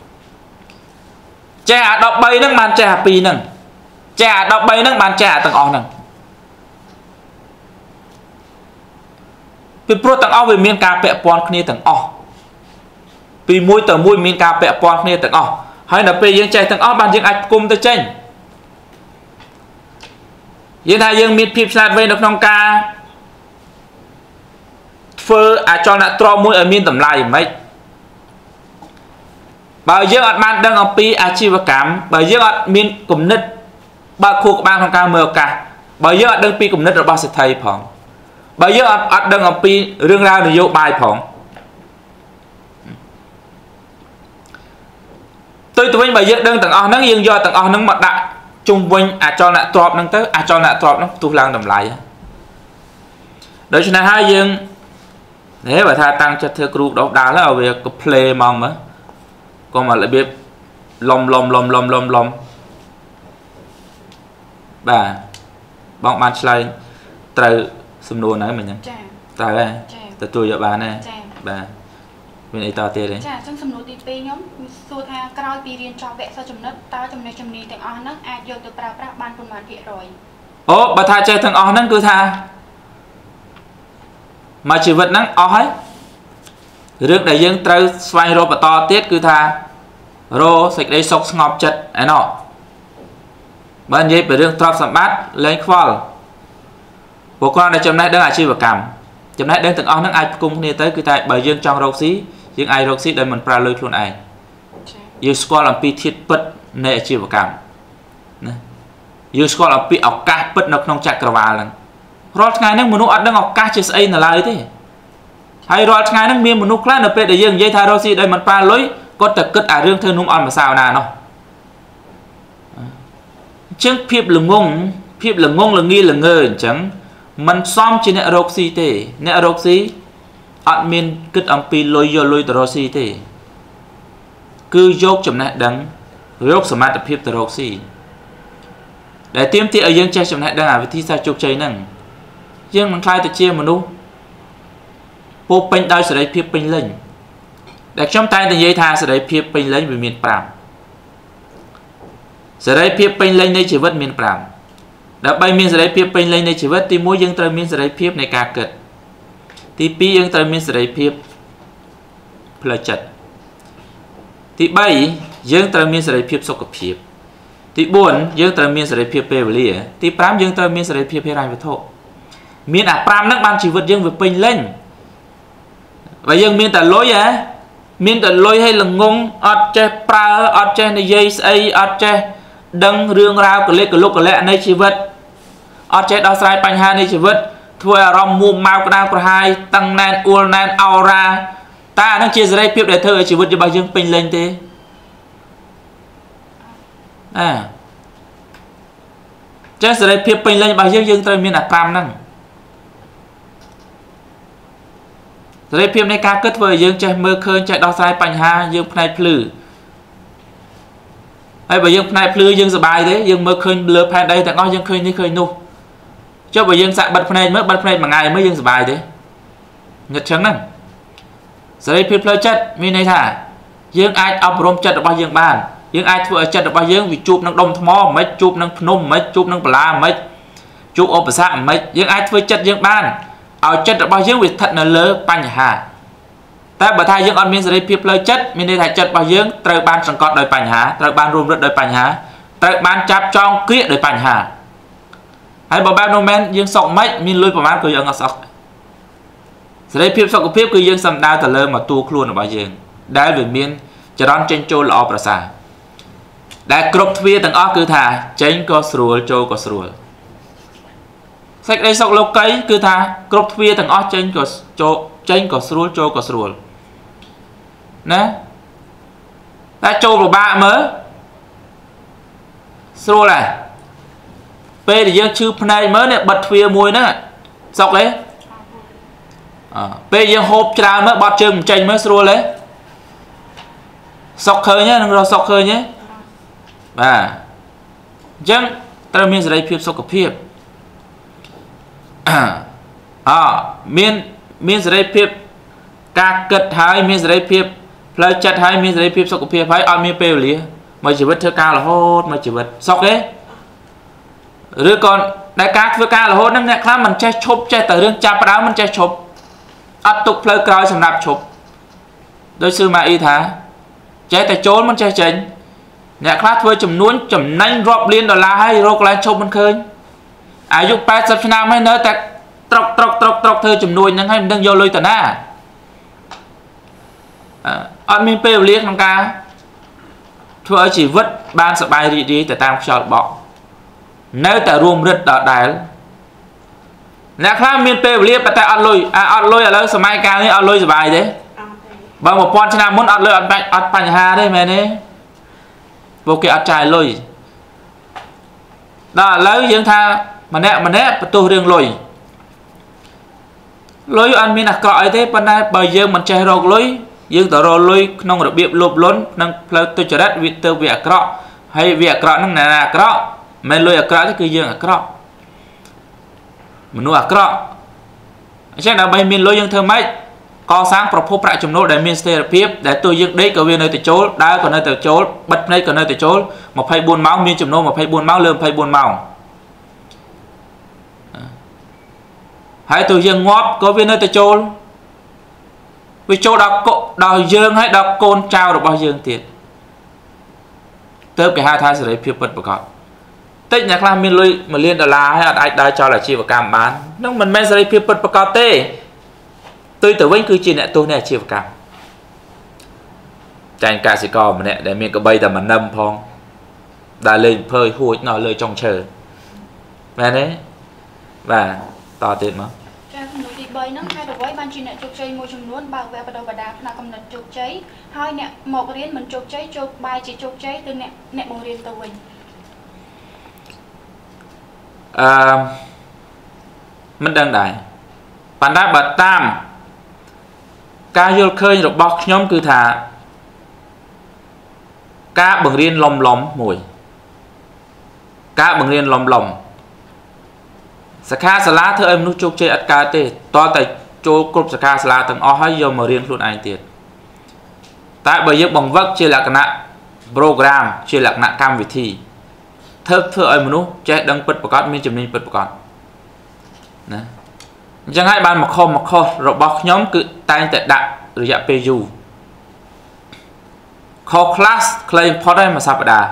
cha đọc bay nâng màn cha pi nâng cha đọc bay nâng màn cha tầng o nâng vì pro tầng o về miền cà pẹ pon kia tầng o vì mũi tầng mũi miền cà pẹ pon kia tầng o hay là pi dương chạy tầng o bàn dương ai cùng tới trên dương hai dương miền phim sát về được nông ca phơ à cho lại tro mũi ở miền tầm lại mấy bao nhiêu ở ban đang ở pi à chi và cảm bao nhiêu ở miền cùng nứt bao khu của ban nông ca mờ cả bao nhiêu ở đang pi cùng nứt rồi bao sẽ thay phòng bao nhiêu ở đang ở pi riêng ra thì vô bài phòng tôi tụi mình bao nhiêu đang tầng o nó riêng do tầng o nó mặt đại chung quanh à cho lại trọp nâng tới à cho lại trọp nó tu lang đầm lại đấy cho nên hai dương thế mà tha tăng cho theo group đó đá là về có play mong á còn mà lại biết lom lom lom lom lom lom bà bọn bạn slide từ xung đột này mình nhá tại đây từ tôi giờ bà này bà bên này to tiền đấy trong xung đột thì pe nhóm xua tha cao pi riêng cho vẽ sao chấm nứt tao chấm này chấm này thành on nứt ai vô từ pra pra ban cùng màn hiện rồi ô bà tha chơi thằng ó nâng cứ tha mà chỉ vật nắng ó hết rước đại dương trâu xoay rô bà to tiết cứ tha rô sạch đây sốc ngọc chất ấy nọ bên dưới bởi rương trọc sẵn bát lên khoal bộ con này chấm này đang là chi và cảm chấm này đang từng ó nâng ai cùng này tới cứ tại bởi dương trong rô xí dương ai rô xí đây mình pra lôi luôn ai dương score làm pi thiết bất nệ chi và cảm dương score làm pi ọc cá bất nó không chặt cà và lần rồi ngày nâng một nụ ăn đang ọc cá chết ấy là lại thế hay rồi ngày nâng miên một nụ khác là pe để dương dây tha rô xí đây mình pra lôi có tập kết à rương thơ nung on mà sao nào nó chứng phiếp là ngông phiếp là ngông là nghi là ngờ chẳng mình xóm trên nẹ rốc xí thế nẹ rốc xí ạn miên kết âm pi lôi vô lôi tờ rô xí thế cứ dốc chấm nẹ đắng rốc sở mát tập phiếp tờ rốc xí để tiêm tiết ở dân chơi chấm nẹ đắng à vì thi xa chụp chơi nâng dân mình khai tờ chia mà nụ bố bênh đôi sở đấy phiếp bênh lên để trong tay tờ dây tha sở đấy phiếp bênh lên vì miền Pram sở đấy phiếp bênh lên đây chỉ vất miền Pram đã bay miền sở đấy phiếp bênh lên đây chỉ vất thì mỗi dân trời miền sở đấy phiếp này cả cật thì pi dân trời miền sở đấy phiếp là chật thì bảy dân trời miền sở đấy phiếp sọc phiếp thì bốn dân trời miền sở đấy phiếp bê lìa thì Pram dân trời miền sở đấy phiếp hay rai với thổ miền à Pram nước ban chỉ vất dân với bênh lên và dân miền tại lối á miền tại lối hay là ngông ọt che pra ọt che này dây xây ọt che đăng rương rao của lê của lúc của lẹ này chỉ vật ọt che đo sai bánh hai này chỉ vật thôi à rong mua mau của đao của hai tăng nan uol nan aura ta đang chia ra đây để thơ chỉ vật cho bao dương pin lên thế à che ra đây phiếp pin lên bao dương dương tới miền à Pram năng rồi phim này ca kết với dương chạy mơ khơi chạy đo sai bánh ha dương này plư hay bởi dương này plư dương bài thế dương mơ khơi lừa phan đây tại ngó dương khơi như khơi nu cho bởi dương sạ bật này mới bật này mà ngày mới dương bài thế nhật trắng nè rồi phim plơ chất mi này thả dương ai ấp rôm chất ở bao dương bàn dương ai vừa chất ở bao dương vì chụp năng đông thmo mấy chụp năng phnom mấy chụp năng bla mấy chụp ốp sạ mấy dương ai vừa chất dương bàn ở chất ở bao nhiêu việc thật là lớn bánh hà ta bởi thay dương on miên giới phiếp lời chất miên đây thay chất bao nhiêu trời ban sẵn cọt đời bánh hà trời ban rùm rớt đời bánh hà trời ban chạp trong kia đời bánh hà hay bảo bao nô men dương sọc mấy miên lùi bảo mát của dương ở sọc giới phiếp sọc của phiếp của dương xâm đau thật lớn mà tu luôn ở bao nhiêu đã về miên cho đón trên châu là ọp ra xa đã cục phía tầng óc cứ thả chênh có srùa châu có srùa sách đây sọc lâu cây cứ tha cột phía thằng ó trên có chỗ trên có srul cho có srul nè ta trâu vào ba mới srul này p thì dương chư này mới này bật phía mùi nữa sọc đấy p dương hộp trà mới bọt chừng chanh mới srul đấy sọc khơi nhé đừng rồi sọc khơi nhé và chân ta miên đây phiếp sọc của phiếp à miên miên giới phiếp ca cật hai miên giới phiếp lời chặt hai miên giới phiếp sọc của phiếp phải ở miên pêu lìa mà chỉ vật thơ ca là hốt mà chỉ vật sọc đấy rồi còn đại ca với ca là hốt năng nhạc khác mình che chụp che tờ rương chạp đáo mình che chụp áp tục lời còi sầm nạp chụp đôi sư mà y thá che tay trốn mình che chánh nhạc khác với chùm nuốn chùm nanh rộp liên đỏ la hay rô lại chụp mình khơi ai dục ba sập nam hay nơi ta trọc trọc trọc trọc thơ chùm nuôi năng hay mình đang vô lôi tận á ăn miên pêu liếc năm ca thua chỉ vứt ban sợ bài đi đi tại tam cho bỏ nếu ta ruộng rất đỏ đài nè khác miên pêu liếc ta ăn lôi à ăn lôi ở đâu sợ mai cao như ăn lôi bài đấy bằng một con nam muốn ăn lôi ăn bạch ăn bạch hà đây mẹ đấy vô kia ăn trái lôi đó lấy dương tha mà nè mà nè tôi riêng lôi lôi ăn miên là cõi thế bên này bởi dương mình chơi rồi lôi dương tờ rồi lôi nông được biệp lụp lớn nâng phơi tôi cho đất việc từ việc cọ hay việc cọ nâng này là cọ mình lôi ở cọ thì cứ dương ở cọ mình nuôi ở cọ chắc là bây miên lôi dương thơ mấy co sáng propos lại chùm nốt để miên stay phiếp để tôi dương đấy có viên nơi từ chỗ đá còn nơi từ chỗ bật đây còn nơi từ chỗ một phay buôn máu miên chùm nốt một phay buôn máu lơm phay buôn máu hay tôi dương ngóp có viên nơi tôi trôn vì chỗ đó cộ đào dương hay đào côn trao được bao dương tiền tới cái hai thái sẽ lấy phiêu bật bật gọt tích nhạc làm miền lui mà liên đà la hay ai đã cho là chi và cam bán nó mình men sẽ lấy phiêu bật bật gọt tê tôi tự vinh cứ chi nè tôi nè chi và cam tranh ca sĩ co mà nè để miền có bay tầm mình nâm phong đã lên phơi hôi nó lời trong chờ mẹ đấy và to tiền mà mùi đi bơi nó hai đầu với ban chuyên nè chụp chơi môi trường luôn bảo vệ bắt đầu và đá là cầm nật chụp cháy hai nè một riêng mình chụp cháy chụp bài chỉ chụp cháy từ nè nè một riêng tàu mình à, mình đang đại bạn đã bật tam ca vô khơi rồi bọc nhóm cứ thả cá bằng riêng lom lom mùi cá bằng riêng lom lomสกาสลาเธอเอ็มนุชกเจอัดกาเตต่อแต่โจกรุบสกาสลาตั้งอ้อให้ยมมาเรียนครูนายเตียแต่ใบยึดบังวักเจลักษณะโปรแกรมเจลักษณะการวิธีเธอเธอเอ็มนุเจดังเปิดประกอบมีจำนวนเปิดประกอบนะยังให้บานมาคอมาคอระบบย้อมคือตายแต่ดักระยะเปยูคอคลาสเคลมพอได้มาสัปดาห์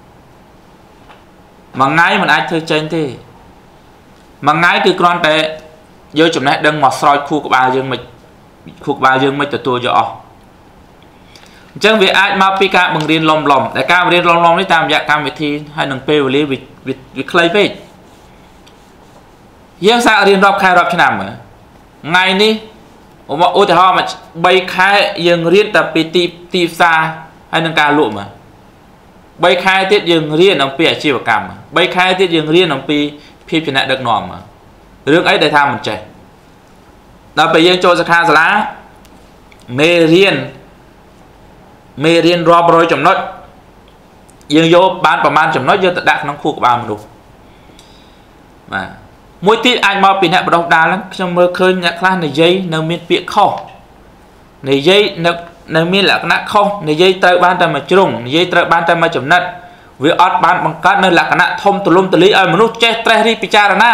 มาไงมันไอเธอเจนที่mà ngay từ con bé vô chụp này đừng mọt soi khu của bà dương mình khu bà dương mình từ tua dọ chẳng vì ai mà pika bằng riêng lom lom để cao riêng lom lom đi tam dạ cam vị thi hay đừng pêu lý vì vì vì clay về dương sao riêng rập khai rập thế nào mà ngày đi mà ôi thì họ mà bay khai dương riêng tập bị tì tì xa hay đừng cao lụa mà bay khai tiết dương riêng ông pi chi vào cam bay khai tiết dương riêng ông pi phim chuyện này được nòm màរឿងអីដែលថាមិនចេះដល់ពេលយើងចូលសិក្ខាសាលាមេរៀនមេរៀនរាប់រយចំណុចយើងយកបានប្រមាណចំណុចយកទៅដាក់ក្នុងខួរក្បាលមនុស្សបាទមួយទៀតអាចមកពីអ្នកបដិដាលខ្ញុំមើលឃើញអ្នកខ្លះនិយាយនៅមានពាក្យខុសនិយាយនៅនៅមានលក្ខណៈខុសនិយាយត្រូវបានតែមួយជ្រុងនិយាយត្រូវបានតែមួយចំណិតវាអត់បានបង្កើតនៅលក្ខណៈធំទូលំទូលាយឲ្យមនុស្សចេះត្រេះរិះពិចារណា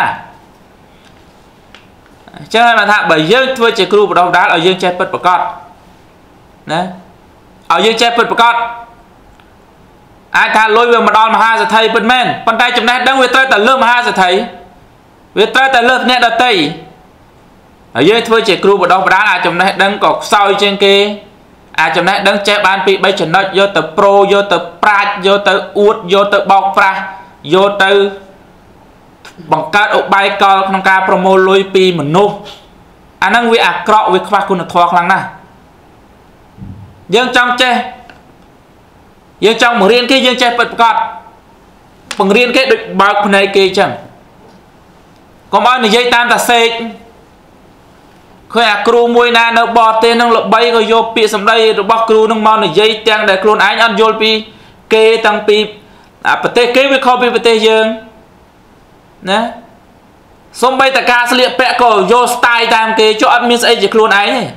ចឹងហើយបានថាបើយើងធ្វើជាគ្រូបណ្ដុះបណ្ដាលឲ្យយើងចេះពិតប្រាកដណាឲ្យយើងចេះពិតប្រាកដអាចថាលុយវាមកដល់មហាសេដ្ឋីពិតមែនប៉ុន្តែចំណេះដឹងវាត្រូវតែលើសមហាសេដ្ឋីវាត្រូវតែលើសអ្នកដទៃហើយយើងធ្វើជាគ្រូបណ្ដុះបណ្ដាលអាចចំណេះដឹងក៏ខ្សោយជាងគេអាចចំណេះដឹងចេះបានពីបីចំណុចយកទៅប្រូយកទៅប្រាជ្ញយកទៅអួតយកទៅបោកប្រាស់យកទៅបង្កើតឧបាយកលក្នុងការប្រមូលលុយពីមនុស្សអាហ្នឹងវាអាក្រក់វាខ្វះគុណធម៌ខ្លាំងណាស់យើងចង់ចេះយើងចង់បង្រៀនគេយើងចេះពិតប្រាកដបង្រៀនគេដូចបើកភ្នែកគេអញ្ចឹងកុំឲ្យនិយាយតាមតាសេកឃើញអាគ្រូមួយណានៅបរទេសនឹងល្បីក៏យកពាក្យសម្ដីរបស់គ្រូនឹងមកនិយាយទាំងដែលខ្លួនឯងអត់យល់ពីគេតាំងពីប្រទេសគេវាខុសពីប្រទេសយើងណាសំបីតការស្លៀកពាក់ក៏យក style តាមគេចុះអត់មានស្អីជាខ្លួនឯងទេ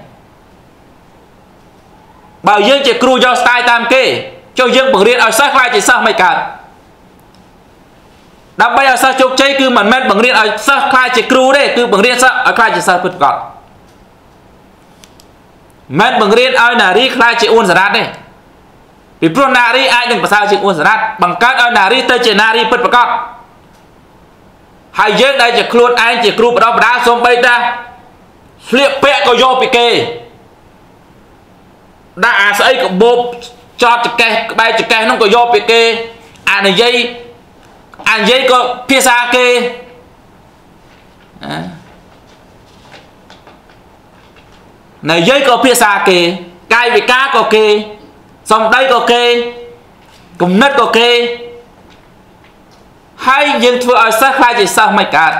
បើយើងជាគ្រូយក style តាមគេចុះយើងបង្រៀនឲ្យសិស្សខ្លាចជាសិស្សមិនកើតដើម្បីឲ្យសិស្សជោគជ័យគឺមិនមែនបង្រៀនឲ្យសិស្សខ្លាចជាគ្រូទេគឺបង្រៀនសិស្សឲ្យខ្លាចជាសិស្សពិតប្រាកដមិនបង្រៀនឲ្យនារីខ្លាចជាអ៊ូនសារ៉ាត់ទេពីព្រោះនារីអាចនឹងប្រសើរជាងអ៊ូនសារ៉ាត់បង្កើតឲ្យនារីទៅជានារីពិតប្រាកដហើយយើងដែលជាខ្លួនឯងជាគ្រូបណ្ដុះបណ្ដាលសូម្បីតែស្លៀកពាក់ក៏យកពីគេដាក់អាស្អីកបោបចតចកេះក្បែរចកេះនោះក៏យកពីគេអានិយាយអានិយាយក៏ភាសាគេនិយាយក៏ភាសាគេកាយវិការក៏គេសំដីក៏គេគំនិតក៏គេហើយយើងធ្វើឲ្យសិស្សខ្លាចជាសិស្សមិនកើត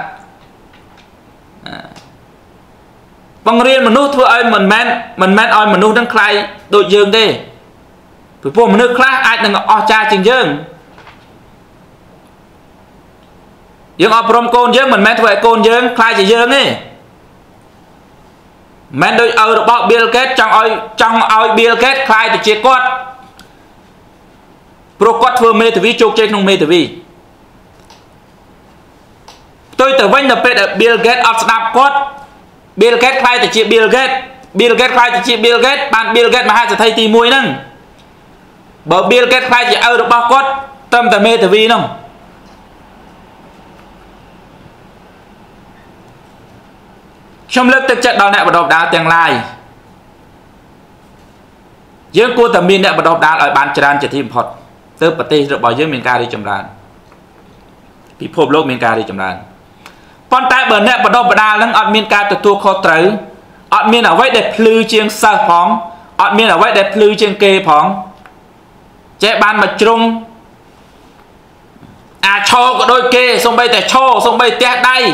បង្រៀនមនុស្សធ្វើឲ្យមិនមែនមិនមែនឲ្យមនុស្សនឹងខ្លាចដូចយើងទេពីព្រោះមនុស្សខ្លះអាចនឹងអស្ចារ្យជាងយើងយើងអប់រំកូនយើងមិនមែនធ្វើឲ្យកូនយើងខ្លាចជាយើងទេមិនដូចឲ្យរបស់ Bill Gates ចង់ឲ្យចង់ឲ្យ Bill Gates ខ្លាចទៅជាគាត់ព្រោះគាត់ធ្វើមេធាវីជោគជ័យក្នុងមេធាវី tôi từ vinh là về Bill Gates ở đạp cốt Bill Gates khai từ chia Bill Gates Bill Gates khai từ chia Bill Gates bạn Bill Gates mà hai sẽ thấy tì mùi nâng bởi Bill Gates khai chỉ ở được bao cốt tâm tà mê tà vi nông trong lớp thực chất đó nè bà đọc đá tương lai dương cô tầm miên nè bà đọc đá ở bàn tràn trở thêm phật tớ bà tê rồi bỏ dương miền ca đi chầm đàn bị phộp lốc miền ca đi chầm đàn con tay bờ nè bà đọc đá lưng ọt miền ca từ tua khó trứ ọt miền ở vậy đẹp lư chiêng sơ phóng ọt miền ở vậy đẹp lư chiêng kê phóng chạy bàn mà trung à cho có đôi kê xong bây tại cho xong bây tét đây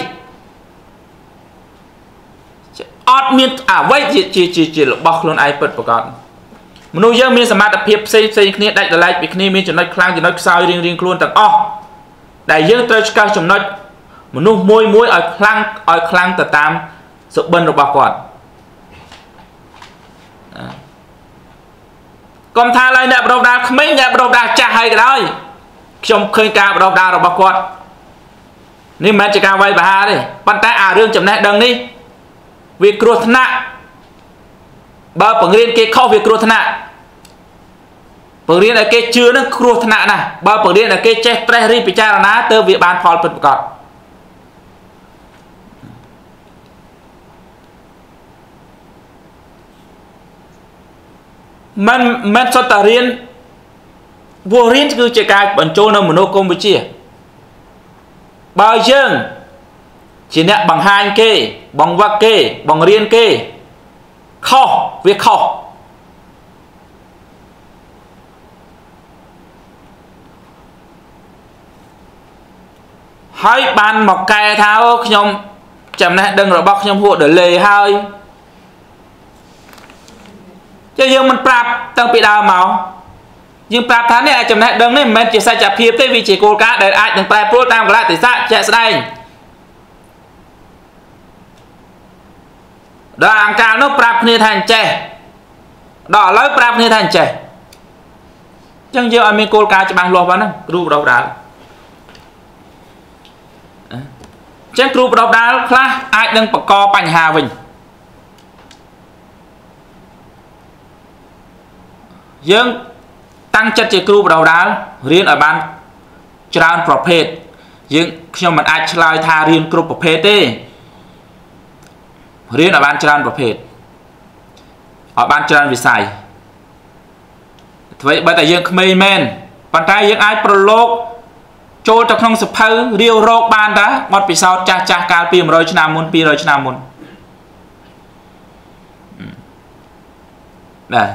ọt miền à vậy chỉ chỉ chỉ chỉ là bọc luôn ai bật vào conមនុស្សយើងមានសមត្ថភាពផ្សេងផ្សេងគ្នាដាច់ដライពីគ្នាមានចំណុចខ្លាំងចំណុចខ្សោយរៀងរៀងខ្លួនទាំងអស់ដែលយើងត្រូវឆ្កឹះចំណុចមនុស្សមួយមួយឲ្យខ្លាំងឲ្យខ្លាំងទៅតាមសុបិនរបស់គាត់កុំថាឡើយអ្នកបដិដាលក្មេងអ្នកបដិដាលចាស់ហើយក៏ដោយខ្ញុំឃើញការបដិដាលរបស់គាត់នេះមិនមែនជាការវាយប្រហារទេប៉ុន្តែអារឿងចំណេះដឹងនេះវាគ្រោះថ្នាក់បើបង្រៀនគេខុសវាគ្រោះថ្នាក់បង្រៀនឲ្យគេជឿនឹងគ្រោះថ្នាក់ណាស់បើបង្រៀនឲ្យគេចេះត្រេះរិះពិចារណាទៅវាបានផលពិតប្រាកដមិនមិនសុទ្ធតែរៀនវារៀនគឺជាការបញ្ចូលនៅមនោគមវិជ្ជាបើយើងជាអ្នកបង្ហាញគេបង្វឹកគេបង្រៀនគេខុសវាខុសហើយបានមកកែថាខ្ញុំចំណេះដឹងរបស់ខ្ញុំហួសដល់លេហើយchứ dương mình prap tăng bị đau máu dương prap tháng này chấm này đừng này mình chỉ sai chặt phía tới vì chỉ cô cá để ai đừng tay pro tam lại thì sát chạy đây đó ăn cá nó prap như thành chè đỏ lấy prap như thành chè chẳng giờ anh mình cô cá cho bằng lô vào nó ru đầu đá chẳng ru đầu đá khá ai đừng bật co bành hà mình dương tăng chất chế cừu đầu đá riêng ở ban tràn prophet dương khi mình ai chơi tha riêng cừu prophet đi riêng ở ban tràn prophet ở ban tràn vì sai vậy bây giờ dương khmer men bàn tay dương ai prolog trôi trong không sập hơi riêu rô ban đó một vì sao cha cha cao pìm rồi nam môn pi rồi nam môn đây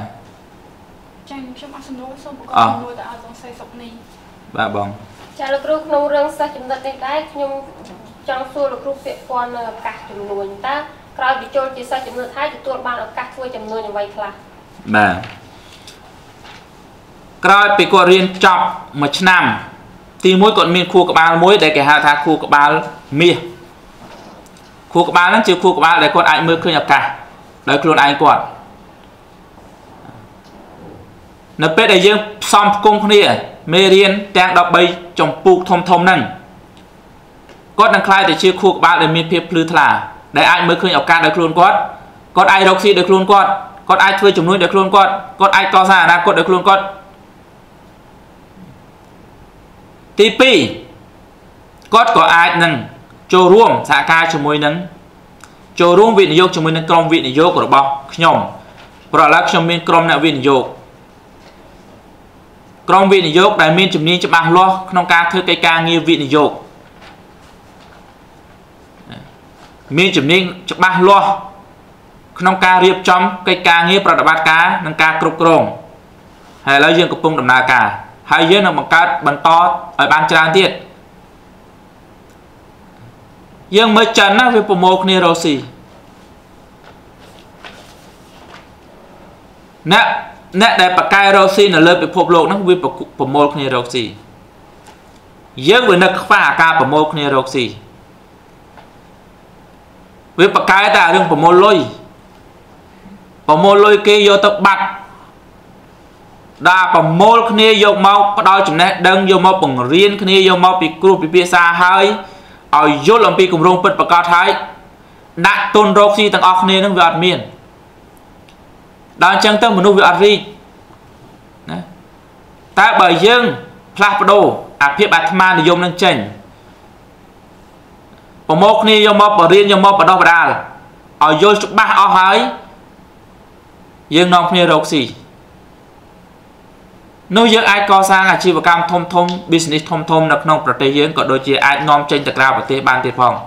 bà bông cha lực rút nông rừng sa chấm đất đấy nhưng trong xuôi lực rút việc quan cả chấm nuôi ta coi bị trôi chỉ sa chấm đất thái thì tôi ban ở các xuôi chấm nuôi như vậy là bà coi bị qua riêng chọc một năm thì mỗi con miên khu của ba mỗi để cái hai thang khu của ba mía khu của ba nó chưa khu của ba để con ai mới khơi nhập cả đấy luôn ai còn nó biết đại dương xong cung kia mê riêng đang đọc bay trong buộc thông thông năng có đang khai để chia khu của bạn để miền phía lư thả để ai mới khơi học ca được luôn con con ai đọc gì được luôn con con ai thuê chồng nuôi được luôn con con ai to ra ra con được luôn con tí pi có có ai nâng cho ruộng xả ca cho môi nâng cho ruộng vị này vô cho môi nâng công vị này vô của bọc nhom rồi là trong miền công nào vị này vô trong vị này dốt đại miên chùm niên cho bằng lo không ca thưa cây ca như vị này dốt miên chùm niên cho bằng lo không ca riêng trong cây ca như bảo bát cá nâng ca cục rồng hay là dương cục bông đầm na cả hai dương là một cá bắn to ở ban tràn tiết dương mới chân á với một nê rosi nè nè đại bậc cai rosi là lợi bị phổ lộ nó vì bậc một nê rosi dương với nực pha ca bậc một nê rosi với bậc cai ta đừng bậc một lôi bậc một lôi kia vô tập bạch đa bậc một nê vô mau có đôi chừng này đừng vô mau bằng riêng nê vô mau bị cướp bị bia xa hơi ឲ្យយល់អំពីគម្រោងពិតប្រកបហើយដាក់ទុនរកស៊ីទាំងអស់គ្នានឹងវាអត់មានដល់អញ្ចឹងទៅមនុស្សវាអត់រីកណាតែបើយើងផ្លាស់ប្ដូរអាភិបអាត្មានិយមនឹងចេញប្រមូលគ្នាយកមកបរៀនយកមកបដោះបដាលឲ្យយល់ច្បាស់អស់ហើយយើងនាំគ្នារកស៊ីនោះយើងអាចកសាងអាជីវកម្មធំធំ business ធំធំនៅក្នុងប្រទេសយើងក៏ដូចជាអាចនាំចេញទៅក្រៅប្រទេសបានទៀតផង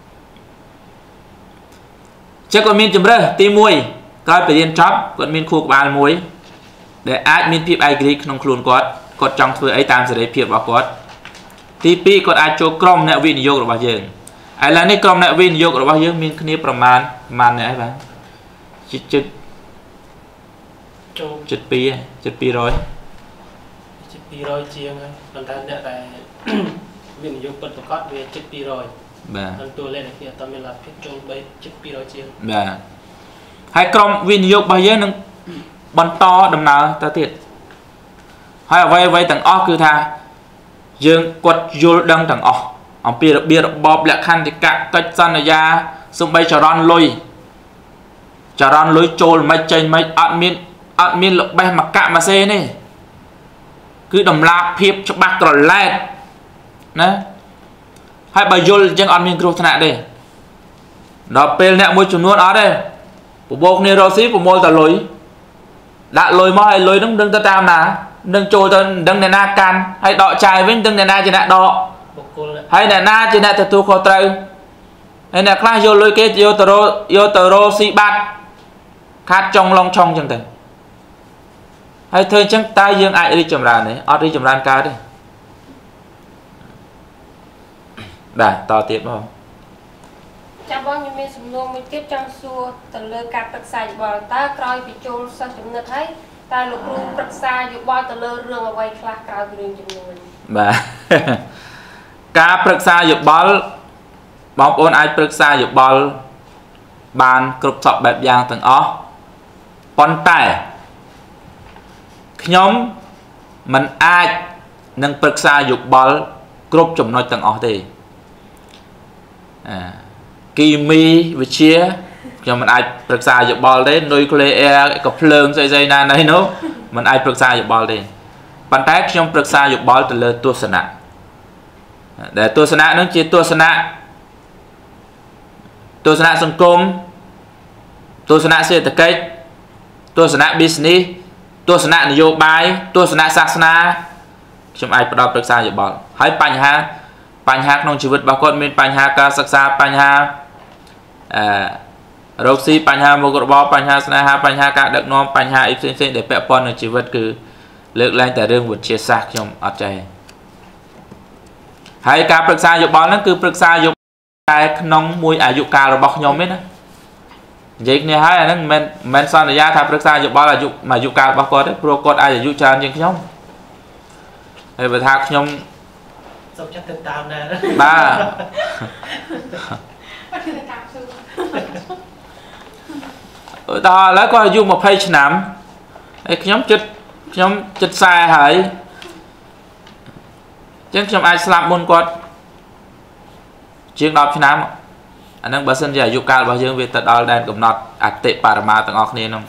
ចឹងគាត់មានជំរើសទីមួយក្រោយពីរៀនចប់គាត់មានខួរក្បាលមួយដែលអាចមានភាពឯករាជ្យក្នុងខ្លួនគាត់គាត់ចង់ធ្វើអីតាមសេរីភាពរបស់គាត់ទីពីរគាត់អាចចូលក្រុមអ្នកវិនិយោគរបស់យើងឥឡូវនេះក្រុមអ្នកវិនិយោគរបស់យើងមានគ្នាប្រមាណប្រមាណអ្នកអីបាទជិតជិតចូលជិតពីរជិតពីររយជិតពីររយជាងហើយប៉ុន្តែអ្នកដែលវិនិយោគពិតប្រាកដវាជិតពីររយបាទហើយតួលេខនេះគេអត់មានលទ្ធភាពចូលបីជិតពីររយជាងបាទហើយក្រុមវិនិយោគរបស់យើងនឹងបន្តដំណើរទៅទៀតហើយអ្វីអ្វីទាំងអស់គឺថាយើងគាត់យល់ដឹងទាំងអស់អំពីរបៀបរបបលក្ខន្តិកៈកិច្ចសន្យាសំបីចរន្តលុយចរន្តលុយចូលមិនចេញមិនអត់មានអត់មានលបេះមកកៈមកសេនេះគឺដំណាលភាពច្បាស់ក្រឡែតណាហើយបើយល់អញ្ចឹងអត់មានគ្រោះថ្នាក់ទេដល់ពេលអ្នកមួយចំនួនអត់ទេបបោកគ្នារកស៊ីប្រមូលតែលុយដាក់លុយមកឲ្យលុយហ្នឹងដឹងទៅតាមណានឹងចូលទៅដឹងអ្នកណាកាន់ហើយដកចាយវិញដឹងអ្នកណាជាអ្នកដកបុគ្គលហើយអ្នកណាជាអ្នកទទួលខុសត្រូវហើយអ្នកខ្លះយកលុយគេយកទៅយកទៅរកស៊ីបាត់ខាត់ចុងឡងឆុងអញ្ចឹងទៅហើយធ្វើអញ្ចឹងតើយើងអាចរីកចម្រើនទេអត់រីកចម្រើនកើតទេបាទតទៀតបងចាំបងខ្ញុំមានសំណួរមួយទៀតចង់សួរទៅលើការប្រឹក្សាយោបល់តើក្រោយពីចូលសិស្សចំណិតហើយតើលោកគ្រូប្រឹក្សាយោបល់ទៅលើរឿងអ្វីខ្លះក្រៅពីរឿងចំនួនបាទការប្រឹក្សាយោបល់បងប្អូនអាចប្រឹក្សាយោបល់បានគ្រប់សពបែបយ៉ាងទាំងអស់ប៉ុន្តែខ្ញុំមិនអាចនឹងប្រឹក្សាយោបល់គ្រប់ចំណុចទាំងអស់ទេអាគីមីវិទ្យាខ្ញុំមិនអាចប្រឹក្សាយោបល់ទេនុយក្លេអ៊ែរក៏ភ្លើងស្អីស្អីណាណីនោះមិនអាចប្រឹក្សាយោបល់ទេប៉ុន្តែខ្ញុំប្រឹក្សាយោបល់ទៅលើទស្សនៈដែលទស្សនៈនោះជាទស្សនៈទស្សនៈសង្គមទស្សនៈសេដ្ឋកិច្ចទស្សនៈ business ទស្សនៈនយោបាយទស្សនៈសាសនាខ្ញុំអាចផ្ដល់ប្រឹក្សាយោបល់ហើយបញ្ហាបញ្ហាក្នុងជីវិតរបស់គាត់មានបញ្ហាការសិក្សាបញ្ហាអឺរោគស៊ីបញ្ហាមុខរបរបញ្ហាស្នេហាបញ្ហាការដឹកនាំបញ្ហាអីផ្សេងៗដែលពាក់ព័ន្ធនឹងជីវិតគឺលើកឡើងតែរឿងវិទ្យាសាស្ត្រខ្ញុំអត់ចេះហើយការប្រឹក្សាយោបល់ហ្នឹងគឺប្រឹក្សាយោបល់តែក្នុងមួយអាយុកាលរបស់ខ្ញុំទេណានិយាយគ្នាហើយអាហ្នឹងមិនមិនសន្យាថាប្រឹក្សាយោបល់អាយុមួយអាយុកាលរបស់គាត់ទេព្រោះគាត់អាចអាយុច្រើនជាងខ្ញុំហើយបើថាខ្ញុំសុំចិត្តទៅតាមដែរបាទអត់ទៅតាមស៊ូដល់ឥឡូវគាត់អាយុยี่สิบឆ្នាំហើយខ្ញុំចិត្តខ្ញុំចិត្តสี่สิบហើយអញ្ចឹងខ្ញុំអាចស្លាប់មុនគាត់ជាងដប់ឆ្នាំអាហ្នឹងបើសិនជាអាយុកាលរបស់យើងវាទៅដល់ដែនកំណត់អតិបរមាទាំងអស់គ្នាហ្នឹង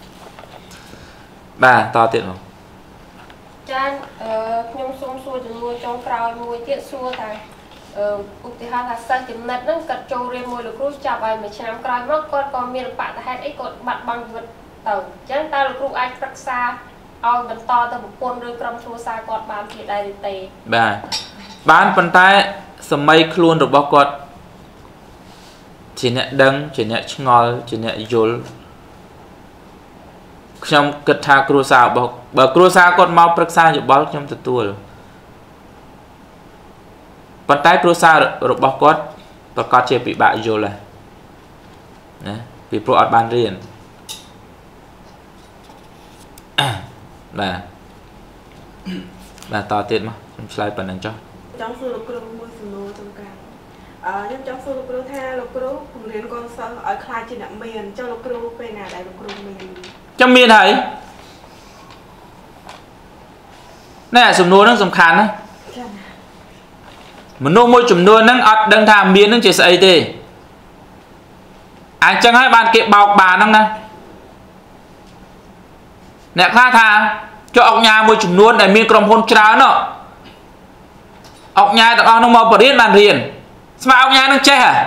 បាទតទៀតមកចាអឺខ្ញុំសូមសួរជំនួសចុងក្រោយមួយទៀតសួរថាអឺឧទាហរណ៍ថាសិស្សចំណិតហ្នឹងគាត់ចូលរៀនមួយលោកគ្រូចាប់ឲ្យមួយឆ្នាំក្រោយមកគាត់ក៏មានបដិហេតុអីគាត់បាត់បង់ជីវិតទៅអញ្ចឹងតើលោកគ្រូអាចប្រឹក្សាឲ្យបន្តទៅប្រពន្ធឬក្រុមគ្រួសារគាត់បានជាដែរឬទេបាទបានប៉ុន្តែសម័យខ្លួនរបស់គាត់ជាអ្នកដឹងជាអ្នកឆ្ងល់ជាអ្នកយល់ខ្ញុំគិតថាគ្រួសាររបស់បើគ្រួសារគាត់មកប្រឹក្សាយោបល់ខ្ញុំទទួលប៉ុន្តែគ្រួសាររបស់គាត់ប្រកាសជាពិបាកយល់ដែរណាពីព្រោះអត់បានរៀនបាទបាទតទៀតមកខ្ញុំឆ្លើយប៉ុណ្្នឹងចុះចង់សួរលោកគ្រូមួយសំណួរសំខាន់អឺខ្ញុំចង់សួរលោកគ្រូថាលោកគ្រូពង្រៀនកូនសិស្សឲ្យខ្លាចជាអ្នកមានចុះលោកគ្រូពេលណាដែលលោកគ្រូមានចាំមានហើយណែសំណួរហ្នឹងសំខាន់ណាមនុស្សមួយចំនួនហ្នឹងអត់ដឹងថាមានហ្នឹងជាស្អីទេអញ្ចឹងហើយបានគេបោកបានហ្នឹងណាអ្នកខ្លះថាចុះអង្គញាមួយចំនួនដែលមានក្រុមហ៊ុនច្រើនអង្គញាទាំងអស់ហ្នឹងមកបរៀនបានរៀនស្មើអង្គញាហ្នឹងចេះហ៎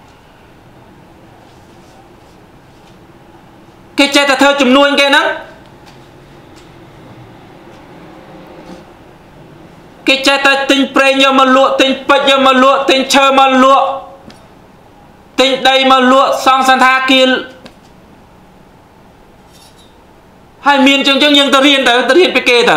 គេចេះតែធ្វើចំនួនគេហ្នឹងគេចេះតែទិញប្រេងយកមកលក់ទិញពេជ្រយកមកលក់ទិញឈើមកលក់ទិញដីមកលក់សង់សន្តាគារហើយមានចឹងចឹងយើងទៅរៀនទៅទៅរៀនពីគេទៅ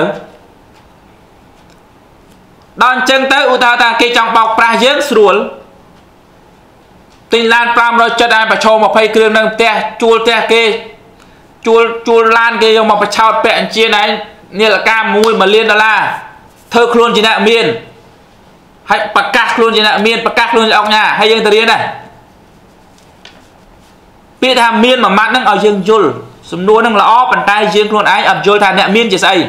ដល់អញ្ចឹងទៅឧទាហរណ៍ថាគេចង់បោកប្រាស់យើងស្រួលទិញឡានfive hundred seventyឲ្យប្រឈមtwentyគ្រឿងនៅផ្ទះជួលផ្ទះគេជួលជួលឡានគេយកមកបញ្ឆោតពាក់អញ្ជៀនឯងនាឡិកាមួយមួយលានដុល្លារធ្វើខ្លួនជាអ្នកមានហើយប្រកាសខ្លួនជាអ្នកមានប្រកាសខ្លួនជាអង្គញាហើយយើងទៅរៀនដែរពាក្យថាមានមួយម៉ាត់ហ្នឹងឲ្យយើងយល់សំណួរហ្នឹងល្អប៉ុន្តែយើងខ្លួនឯងអត់យល់ថាអ្នកមានជាស្អី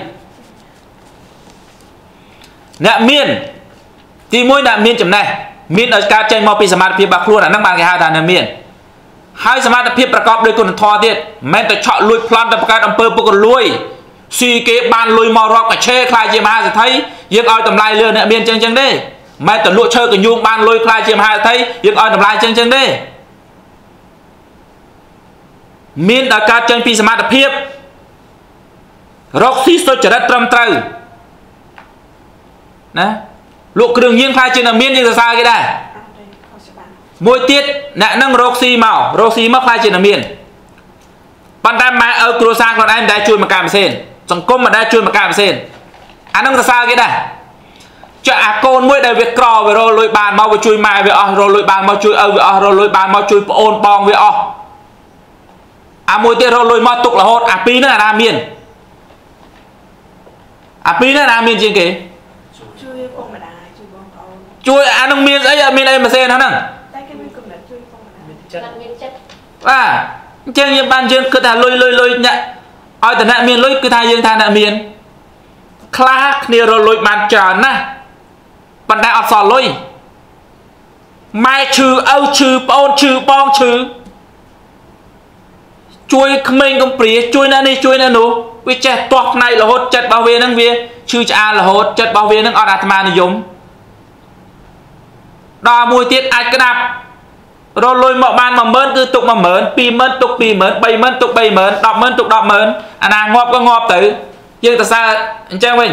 អ្នកមានទីមួយអ្នកមានចំណេះមានឲ្យកើតចេញមកពីសមត្ថភាពរបស់ខ្លួនអាហ្នឹងបានគេហៅថាអ្នកមានហើយសមត្ថភាពប្រកបដោយគុណធម៌ទៀតមិនមែនតែឆក់លួចប្លន់ទៅបង្កើតអំពើពុករលួយស៊ីគេបានលុយមករកកាឆេខ្លាយជាមហាសេដ្ឋីយើងឲ្យតម្លៃលើអ្នកមានចឹងចឹងទេមិនមែនតែលក់ឈើកញ្ញូងបានលុយខ្លាយជាមហាសេដ្ឋីយើងឲ្យតម្លៃចឹងចឹងទេមានដល់កើតចេញពីសមត្ថភាពរកស៊ីសុចរិតត្រឹមត្រូវណាលក់គ្រឿងញៀនខ្លាយជាអ្នកមានយើងសរសើរគេដែរមួយទៀតអ្នកនឹងរកស៊ីមករកស៊ីមកខ្លាយជាអ្នកមានប៉ុន្តែម៉ែឪគ្រួសារខ្លួនឯងមិនដែលជួយមកការផ្សេងសង្គមមិនដែលជួយមកការផ្សេងអានឹងសរសើរគេដែរចុះអាកូនមួយដែលវាក្រវារកលុយបានមកវាជួយម៉ែវាអស់រកលុយបានមកជួយឪវាអស់រកលុយបានមកជួយប្អូនបងវាអស់អាមួយទៀតរកលុយមកទុករហូតអាពីរហ្នឹងអាណាមានអាពីរហ្នឹងអាណាមានជាងគេជួយបងម្ដាយជួយបងប្អូនជួយអានឹងមានស្អីអត់មានអីមួយផ្សេងហ្នឹងតែគេមានគំនិតជួយបងម្ដាយមានចិត្តមានចិត្តបាទអញ្ចឹងយើងបានយើងគិតថាលុយលុយលុយអ្នកឲ្យតែអ្នកមានលុយគឺថាយើងថាអ្នកមានខ្លះគ្នារកលុយបានច្រើនណាស់ប៉ុន្តែអត់សល់លុយម៉ែឈឺឪឈឺប្អូនឈឺបងឈឺជួយក្មេងកំព្រាជួយអ្នកនេះជួយអ្នកនោះវាចេះទាស់ផ្នែករហូតចិត្តរបស់វាហ្នឹងវាឈឺឆ្អាលរហូតចិត្តរបស់វាហ្នឹងអត់អាត្មានិយមដល់មួយទៀតអាចក្តាប់រកលុយមកបានone thousandគឺទុកone thousand two thousandទុកtwo thousand three thousandទុកthree thousand ten thousandទុកten thousandអាណាងាប់ក៏ងាប់ទៅយើងទៅសើអញ្ចឹងវិញ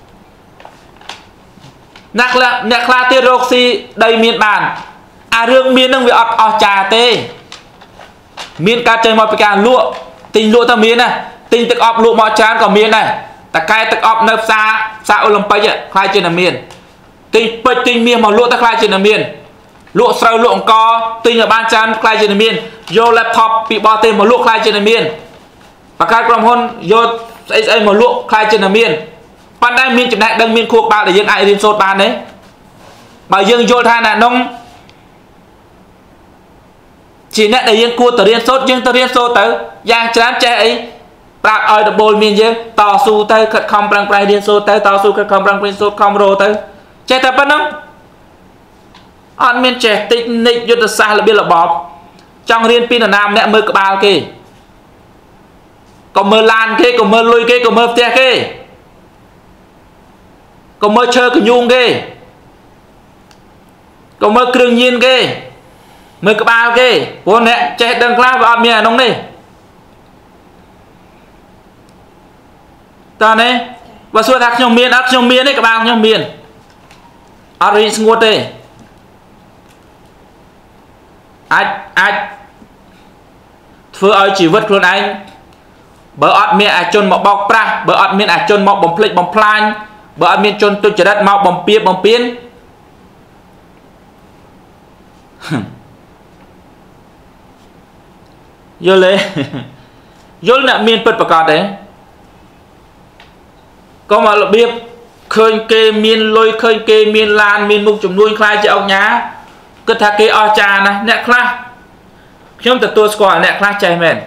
អ្នកខ្លះអ្នកខ្លះទៀតរកស៊ីដីមានបានអារឿងមាននឹងវាអត់អស់ចាទេមានការចេញមកពីការលក់ទិញលក់ទៅមានណាទិញទឹកអប់លក់មកច្រើនក៏មានដែរតែកែទឹកអប់នៅផ្សារផ្សារអូឡ িম্প ិកខ្លាយជាអ្នកមានទិញពេជ្រទិញមាសមកលក់ទៅខ្លាយជាអ្នកមានលក់ស្រូវលក់អង្ករទិញឲ្យបានច្រើនខ្លាយជាអ្នកមានយក laptop ពីបរទេសមកលក់ខ្លាយជាអ្នកមានបង្កើតក្រុមហ៊ុនយកស្អីស្អីមកលក់ខ្លាយជាអ្នកមានប៉ុន្តែមានចំណេះដឹងមានខួរក្បាលដែលយើងអាចរៀនសូត្របានទេបើយើងយល់ថាអ្នកនោះជាអ្នកដែលយើងគួរទៅរៀនសូត្រយើងទៅរៀនសូត្រទៅយ៉ាងច្រើនចេះអីប្រាប់ឲ្យដបូលមានយើងតស៊ូទៅខិតខំប្រឹងប្រែងរៀនសូត្រទៅតស៊ូខិតខំប្រឹងប្រែងសូត្រខំរោទៅចេះតែប៉ុណ្ណឹងអត់មានចេះតិចនិចយុទ្ធសាស្ត្ររបៀបរបបចង់រៀនពីនរណាម្នាក់មើលក្បាលគេក៏មើលឡានគេក៏មើលលុយគេក៏មើលផ្ទះគេក៏មើលឈើកញ្ញូងគេក៏មើលគ្រឿងញៀនគេមើលក្បាលគេព្រោះអ្នកចេះដឹងខ្លះវាអត់មានអានោះនេះតើនេះបើសួរថាខ្ញុំមានអត់ខ្ញុំមានទេក្បាលខ្ញុំមានអត់រីស្ងួតទេអាចអាចធ្វើឲ្យជីវិតខ្លួនឯងបើអត់មានអាជនមកបោកប្រាស់បើអត់មានអាជនមកបំភ្លេចបំផ្លាញបើអត់មានជនទុច្ចរិតមកបំពៀបំពៀនយល់ទេយល់អ្នកមានពិតប្រកបទេក៏មករបៀបឃើញគេមានលុយឃើញគេមានឡានមានមុខចំនួនខ្លាយជាអង្គញាគិតថាគេអស្ចារ្យណាស់អ្នកខ្លះខ្ញុំទទួលស្គាល់អ្នកខ្លះចេះមែន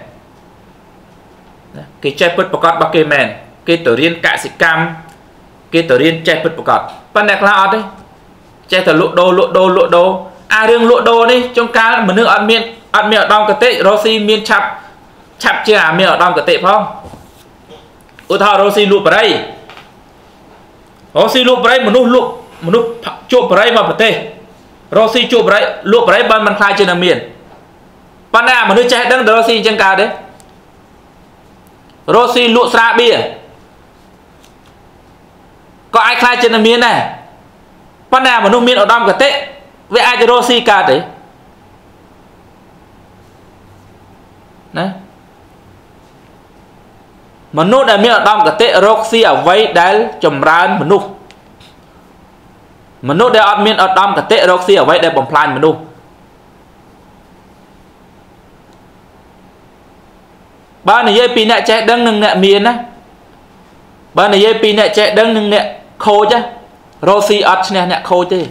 គេចេះពិតប្រកបរបស់គេមែនគេទៅរៀនកសិកម្មគេទៅរៀនចេះពិតប្រកបប៉ុន្តែអ្នកខ្លះអត់ទេចេះតែលក់ដូរលក់ដូរលក់ដូរអារឿងលក់ដូរនេះចុងកាលមនុស្សអត់មានអត់មានឧត្តមកតិរស់ស៊ីមានឆាប់ឆាប់ជាអាមានឧត្តមកតិផងឧទាហរណ៍រស់ស៊ីលក់បរិយរស់ស៊ីលក់បរិយមនុស្សលក់មនុស្សជួបបរិយមកប្រទេសរស់ស៊ីជួបបរិយលក់បរិយបានមិនខ្លាចជាអ្នកមានប៉ុន្តែមនុស្សចេះដឹងរស់ស៊ីអញ្ចឹងកើតទេរស់ស៊ីលក់ស្រាបៀរក៏អាចខ្លាចជាអ្នកមានដែរប៉ុន្តែមនុស្សមានឧត្តមកតិវាអាចរស់ស៊ីកើតទេណាមនុស្សដែលមានឧត្តមកតិរកស៊ីអ្វីដែលចម្រើនមនុស្សមនុស្សដែលអត់មានឧត្តមកតិរកស៊ីអ្វីដែលបំផ្លាញមនុស្សបើនិយាយពីអ្នកចេះដឹងនិងអ្នកមានណាបើនិយាយពីអ្នកចេះដឹងនិងអ្នកខូចណារកស៊ីអត់ឈ្នះអ្នកខូចទេ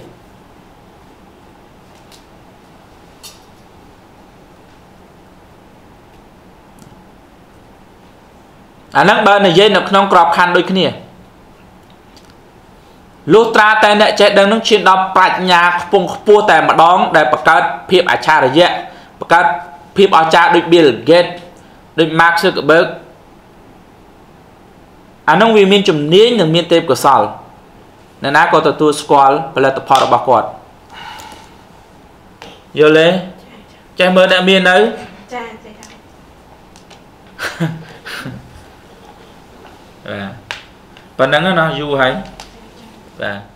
អាហ្នឹងបើនិយាយនៅក្នុងក្របខ័ណ្ឌដូចគ្នាលុះត្រាតែអ្នកចេះដឹងនឹងឈានដល់ប្រាជ្ញាខ្ពង់ខ្ពស់តែម្ដងដែលបង្កើតភាពអច្ឆរិយៈបង្កើតភាពអស្ចារ្យដូច Bill Gates ដូច Mark Zuckerberg អាហ្នឹងវាមានជំនាញនិងមានទេពកោសល្យអ្នកណាក៏ទទួលស្គាល់ផលិតផលរបស់គាត់យល់ទេចេះមើលអ្នកមាននៅចាចេះបាទប៉ុណ្ណឹងណាយូរហើយបាទ